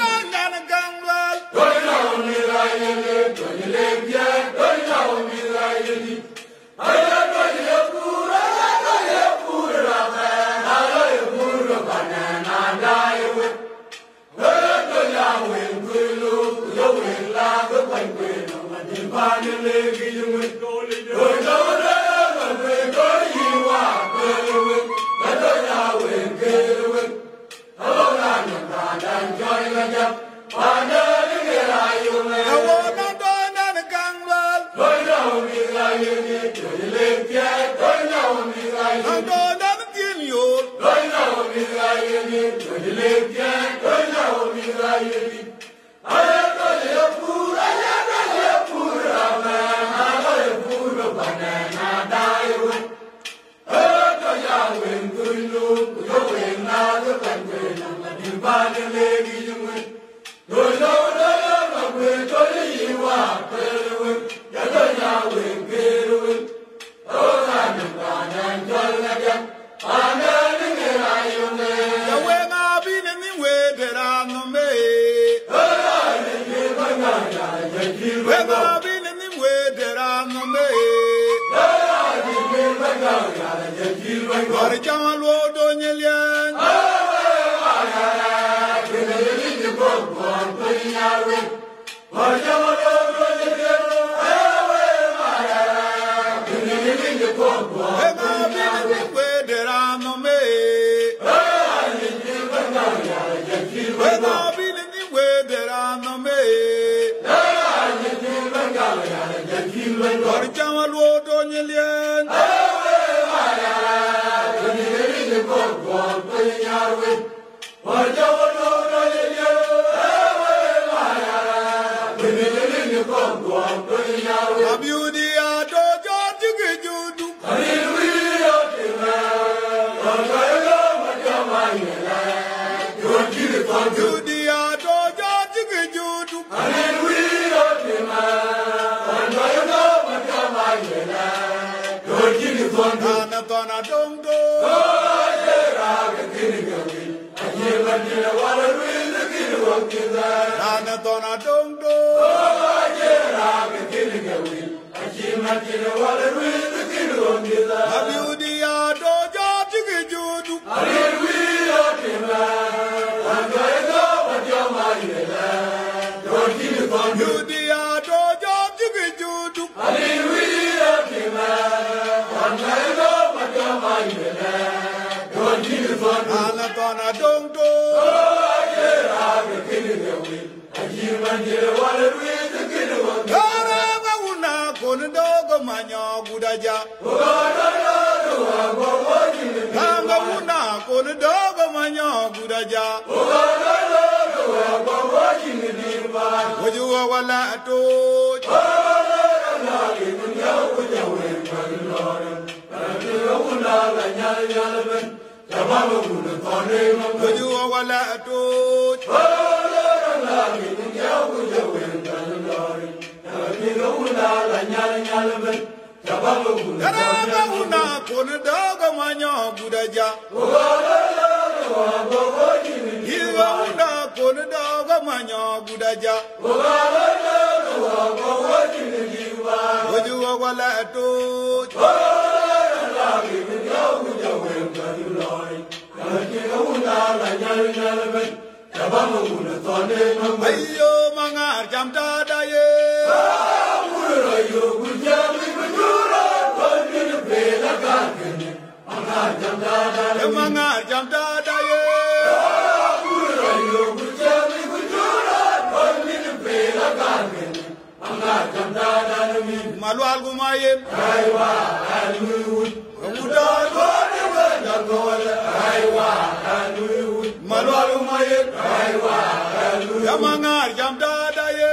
malwal gumayen aywa alwud mudan gode wanda gole aywa alwud malwal gumayen aywa alwud yamangar jamda daye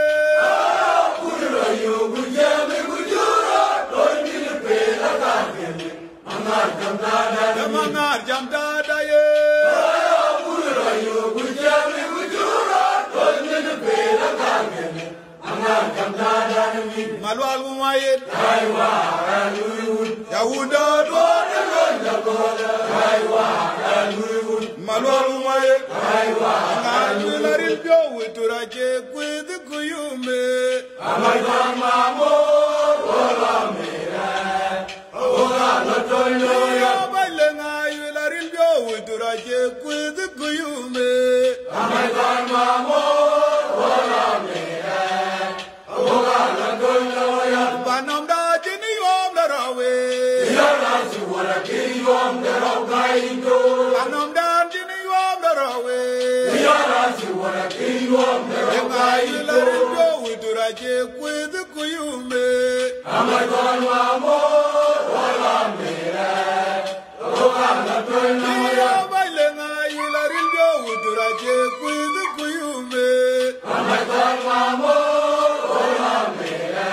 kudro yo gujame gujura tonjil pela kagene mangar jamda daye yamangar jamda daye kudro yo gujame gujura tonjil pela kagene mangar jamda daye malwal gumayen aywa alwud yahuda gode wanda gole aywa alwud malwal gumayen aywa ngajularil byo wituraje kwid kuyume amalwan mamo wala mera oga lotolo ya baile ngajularil byo wituraje kwid kuyume amalwan mamo wala mera oga lotolo ya banam da jini yom darawe ya rasu wala kiyom dero gaido banam da jini yom darawe ya rasu wala kiyom dero gaido ngajularil byo wituraje kwid kuyume amalwan mamo wala mera oga lotolo ya baile ngajularil byo wituraje kwid kuyume amalwan mamo wala mera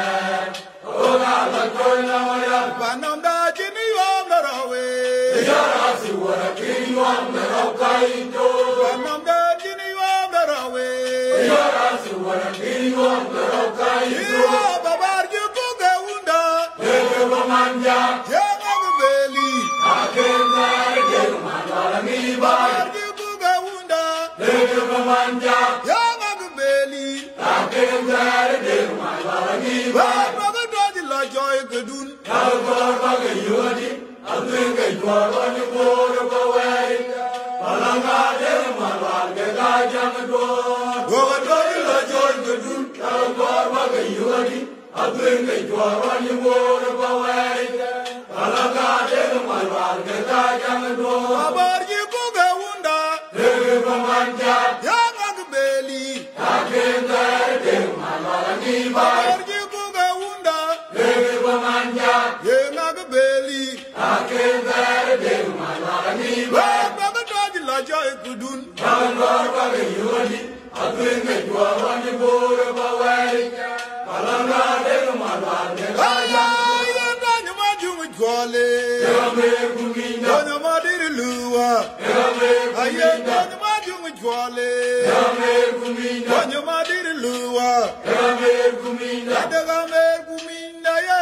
oga lotolo ya banam da jini yom darawe ya rasu wala kiyom dero gaido banam da jini yom darawe ya rasu wala kiyom dero gaido ya babar ju ku geunda Ege manja ya ngabeli akenda ege mandala miba babar ju ku geunda Ege manja ya ngabeli akenda ege mandala miba ba ba do di la joy gedun Kalkor baga yodi adenge jwaro ni boro bawari Palanga de malwal ge gajang do Goga dodi la joy gedun Kalkor baga yodi adenge jwaro ni boro bawari Palanga de malwal ge gajang do babar ju ku geunda Ege manja ya ngabeli akenda ege mandala miba babar ju ku geunda Ege manja ye ngabeli akenda ege mandala miba ba ba do di la joy gedun Kalkor baga yodi adenge jwaro ni boro bawari Palanga de malwal ge aya gajang ya da nyama ju jwale Ame kumina do nyama dir luwa Ame aya do nyama ju jwale Ame kumina do nyama dir luwa Ame kumina daga mer kuminda ye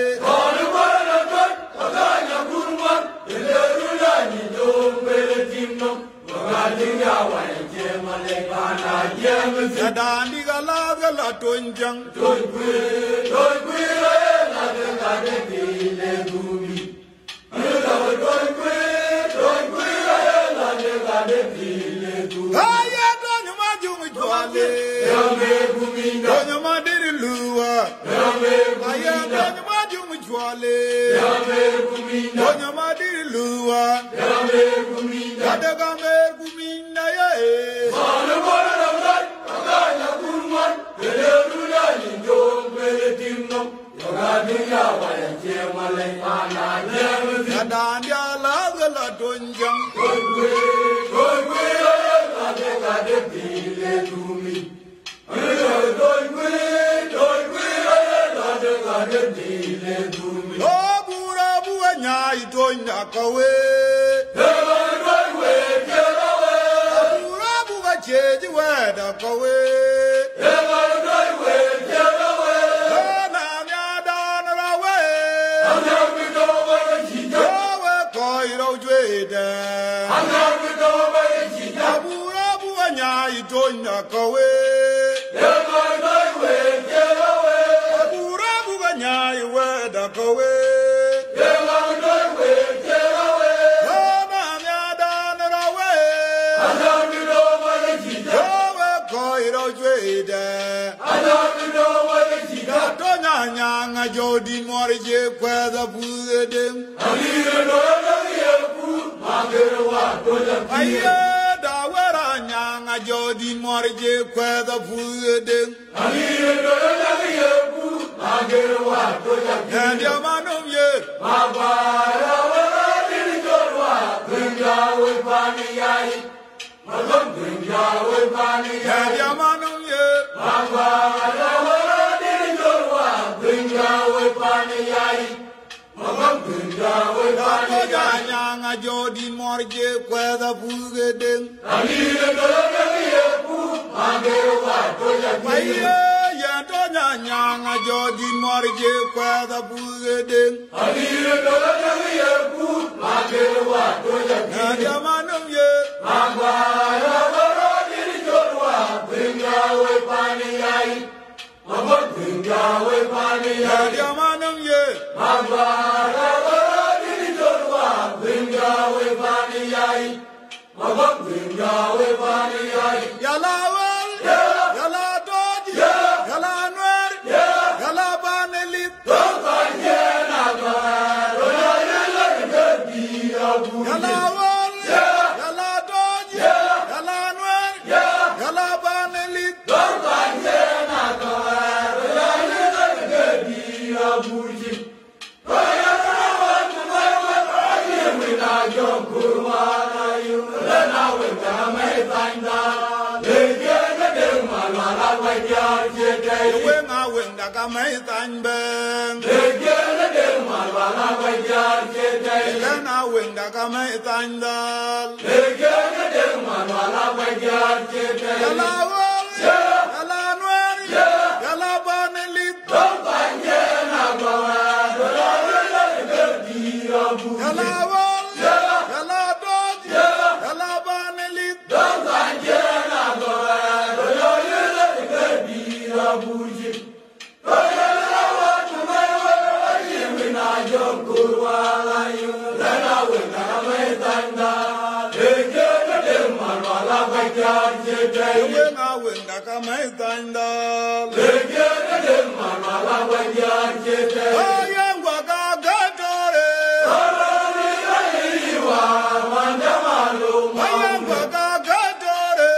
Olu bana kat aganya kurman Ilerula ni dombele timno Magadinga waje malekana yeme ya dandi gala gala tonjang Toy kwe toy kwe la de la de dile gumi Ila toy kwe toy kwe la de la de dile gumi aya do nyama ju jwale Ame kumina do nyama dir luwa Ame aya do kumina nyama ju jwale Ame kumina do nyama dir luwa Ame kumina daga mer kuminda ye Olu bana kat aganya kurman Ilerula ni dombele timno Magadinga waje malekana yeme ya dandi ala gala tonjang Toy kwe toy kwe la de la de dile gumi Ila toy kwe toy kwe la de la de dile gumi o bura buwa nyai tonya kawe Ela toy kwe kerawe bura buwa cheji weda kawe Ela toy kwe kerawe na nya dan rawe Anya bido ba jija yawe koi ro jwede Anya bido ba jija bura buwa nyai tonya kawe Ela toy kwe kerawe bura buwa nyai weda kawe Ela toy kwe kerawe na nya dan rawe Anya bido ba jija yawe koi ro jwede Anya bido ba jija tonya nyanga jodi morje kweda budem Alire no na yepu magere wa doja aye da wera nyanga jodi morje kweda budem Alire no na yepu Magirwa toja Ndia manum ye. Mabara wala diri jorwa Grinja we pani yai Magam grinja we pani yai Ndia manum ye. Mabara wala diri jorwa Grinja we pani yai Magam grinja we pani Ko yai nyanga jodi morje kweda buge ding. Alire dologa ye pu Magirwa toja Maye ya to nyanga jodi morje kweda buge ding. Alire dologa ye pu Magirwa toja Ndia manum ye. Mabara wala diri jorwa Grinja we pani yai Magam grinja we pani yai Ndia manum ye. Mabara wala diri jorwa Grinja we pani yai Magam grinja we pani yai Yala wal. Yala doji. Yala nwer. Yala banelit. Tokanyena ka Roya yela gedi abu Yala wal. Yala doji. Yala nwer. Yala banelit. Tokanyena ka Roya yela gedi abu Roya rawa tumawa Roya mina jokurwa Rayu Lena wenda mai tanda Lege gede malwala wajar jedai Wenga wenga kamay tanbeng. Lege gede malwala wajar jedai Lena wenga kamay tandal. Lege gede malwala wajar jedai Yala wal. Yala nwer. Yala banelit. Tokanyena ka Roya yela gedi abu Yala wal. Yala doji. Yala banelit. Tokanyena ka Roya yela gedi abu Roya rawa tumawa Roya mina jokurwa Rayu Lena wenda mai tanda Lege gede malwala wajar jedai Wenga wenga kamay tandal. Lege gede malwala wajar jedai Oyengwa kagatore. Iwa wanda maluma Oyengwa kagatore.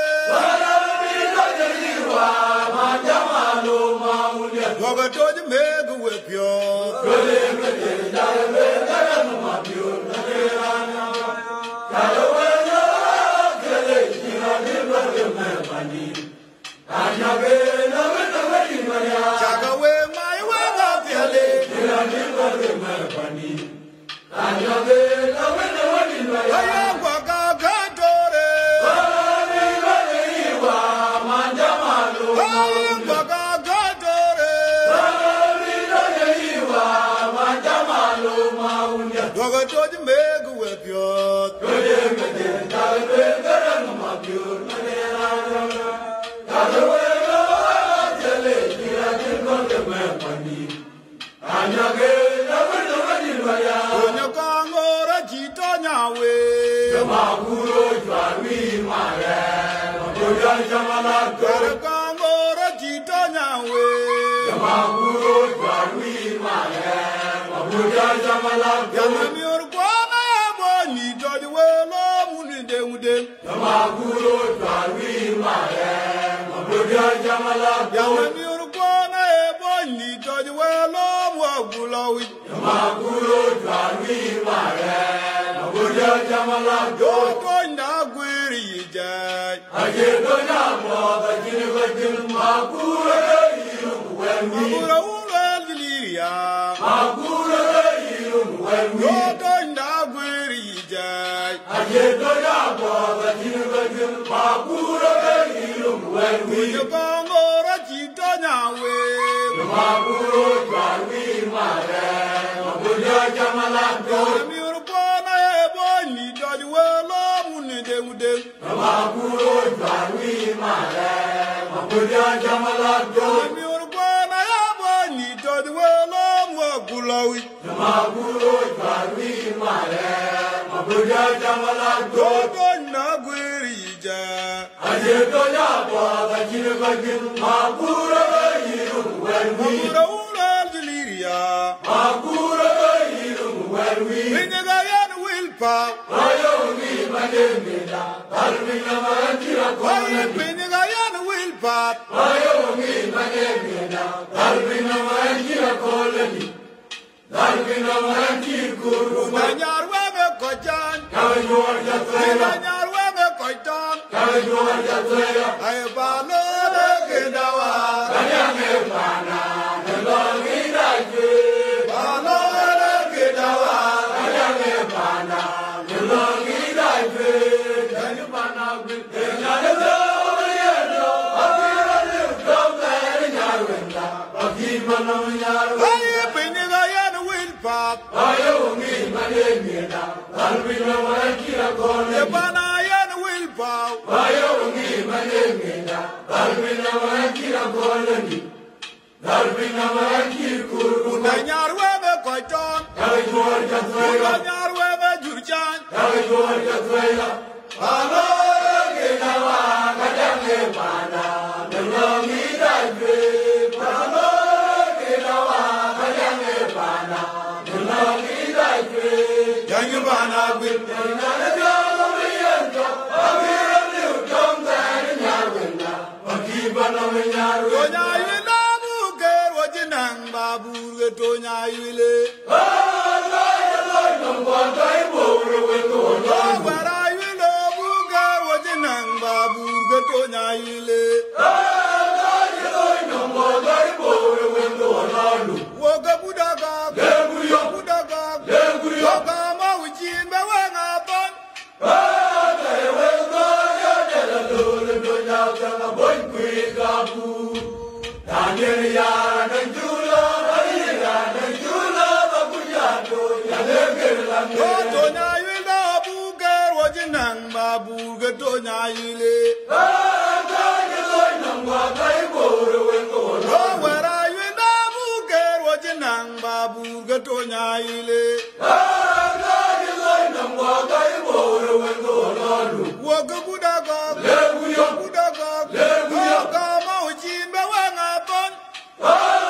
Iwa wanda maluma ulia Waga toji megu wepyo. Gode gode dare dare mama biyo nagerana Kalawena gele jina dilwa me bani Anya be na wena wadi maya Chaka we mai wenga pyale. Jina dilwa me bani Anya be na wena wadi maya Oyengwa kagatore. Iwa manja maluma Oyengwa kagatore. Iwa manja maluma ulia Waga toji megu wepyo. Gode gode dare dare mama biyo nagerana Kalawena gele jina dilwa me bani Anya be na wena wadi maya Onyo kangora chito nyawe. Maguro jwarwi mare Magoja jamala Kare go kangora chito nyawe. Maguro jwarwi mare Magoja jamala go Yana miur kwana yabo ni toji welo muni dengude. Maguro jwarwi mare Magoja jamala go Yana miur kwana yabo ni toji welo mwagulawi. Maguro jwarwi mare Magoja jamala go Yoto nda gwiri yijay. Aje doja moda jini gajin Maguro yiru wengi Magura ula diliya. Maguro yiru wengi Yoto nda gwiri yijay. Aje doja moda jini gajin Maguro yiru wengi Onyo kangora chito nyawe. Maguro jwarwi mare Magoja jamala go Yana miur kwana yabo ni toji welo muni dengude. Maguro jwarwi mare Magoja jamala go Miur kwana yabo ni toji welo mwagulawi. Maguro jwarwi mare Magoja jamala go Yoto nda gwiri yijay. Aje doja moda jini gajin Maguro yiru wengi Magura ula diliya. Maguro yiru wengi Pinyaga yan wilpa. Ayo mi manemida Alvina marantira Oye kone pinyaga yan wilpa. Ayo mi manemida Alvina marantira Golani, Darwina Mankir, Nanyar Webe Kojan, Kajor Jataya, Nanyar Webe Kojan, Kajor Jataya, Ayabano Gedawa, Kanyame Pana, Nelongi Raje, Bano Gedawa, Kanyame Pana, Nelongi Raje, Kanyapana, Kanyana, Aye, Piniga Yan Will Pop, Ayongi Manemina, Alvina Marakira Gole, Yabana Yan Will Pop, Ayongi Manemina, Alvina Marakira Golani, Alvina Marakir Kuru, Nanyar Webe Kojan, Kajor Jataya, Nanyar Webe Jurjan, Kajor Jataya, Alo Genawa, Kajame Pana, Nelongi Raje, Alo Genawa, Kajame Pana, Nelongi Raje, Yangibana Will, Tonya Yila Muke, Wajinang Babu, Tonya Yile, where are you, Muke, Wajinang Babu, Tonya Yile, Woga Budaga, Budaga, Yogama, which in Bawanga, Tonya Yila Buga, Wajinang Babu, Tonya Yile, where are you now, Muke, Wajinang Babu, Tonya Yile, Woga Budaga, Budaga, Yogama, which in Bawanga,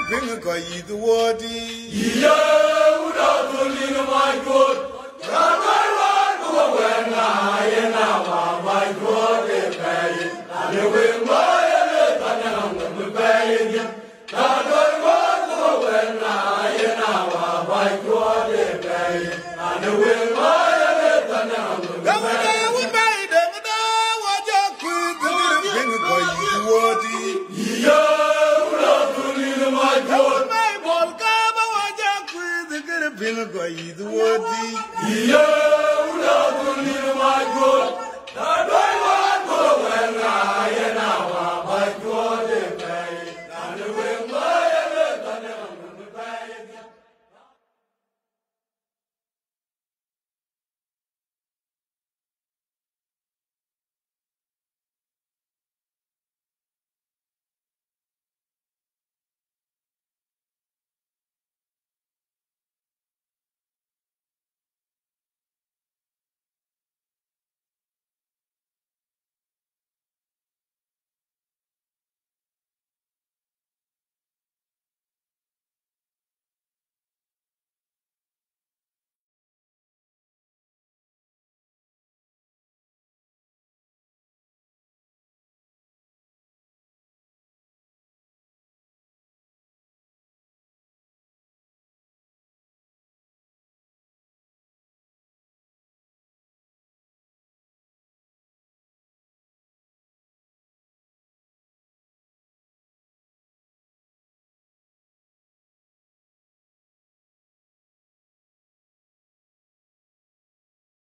ping ko yi the wodi. Iya uda tuli no my god. Rabai wa ko wenga yena wa my god e pay. Ale we my ale tanang me pay. Rabai wa ko wenga yena wa my god e pay. Ale we my ale tanang me pay. Gawa we bay de da wa ja ku the ping ko yi the wodi. Iya uda tuli no my god. May bol ka ba wa ja ku the ping ko yi the wodi. Iya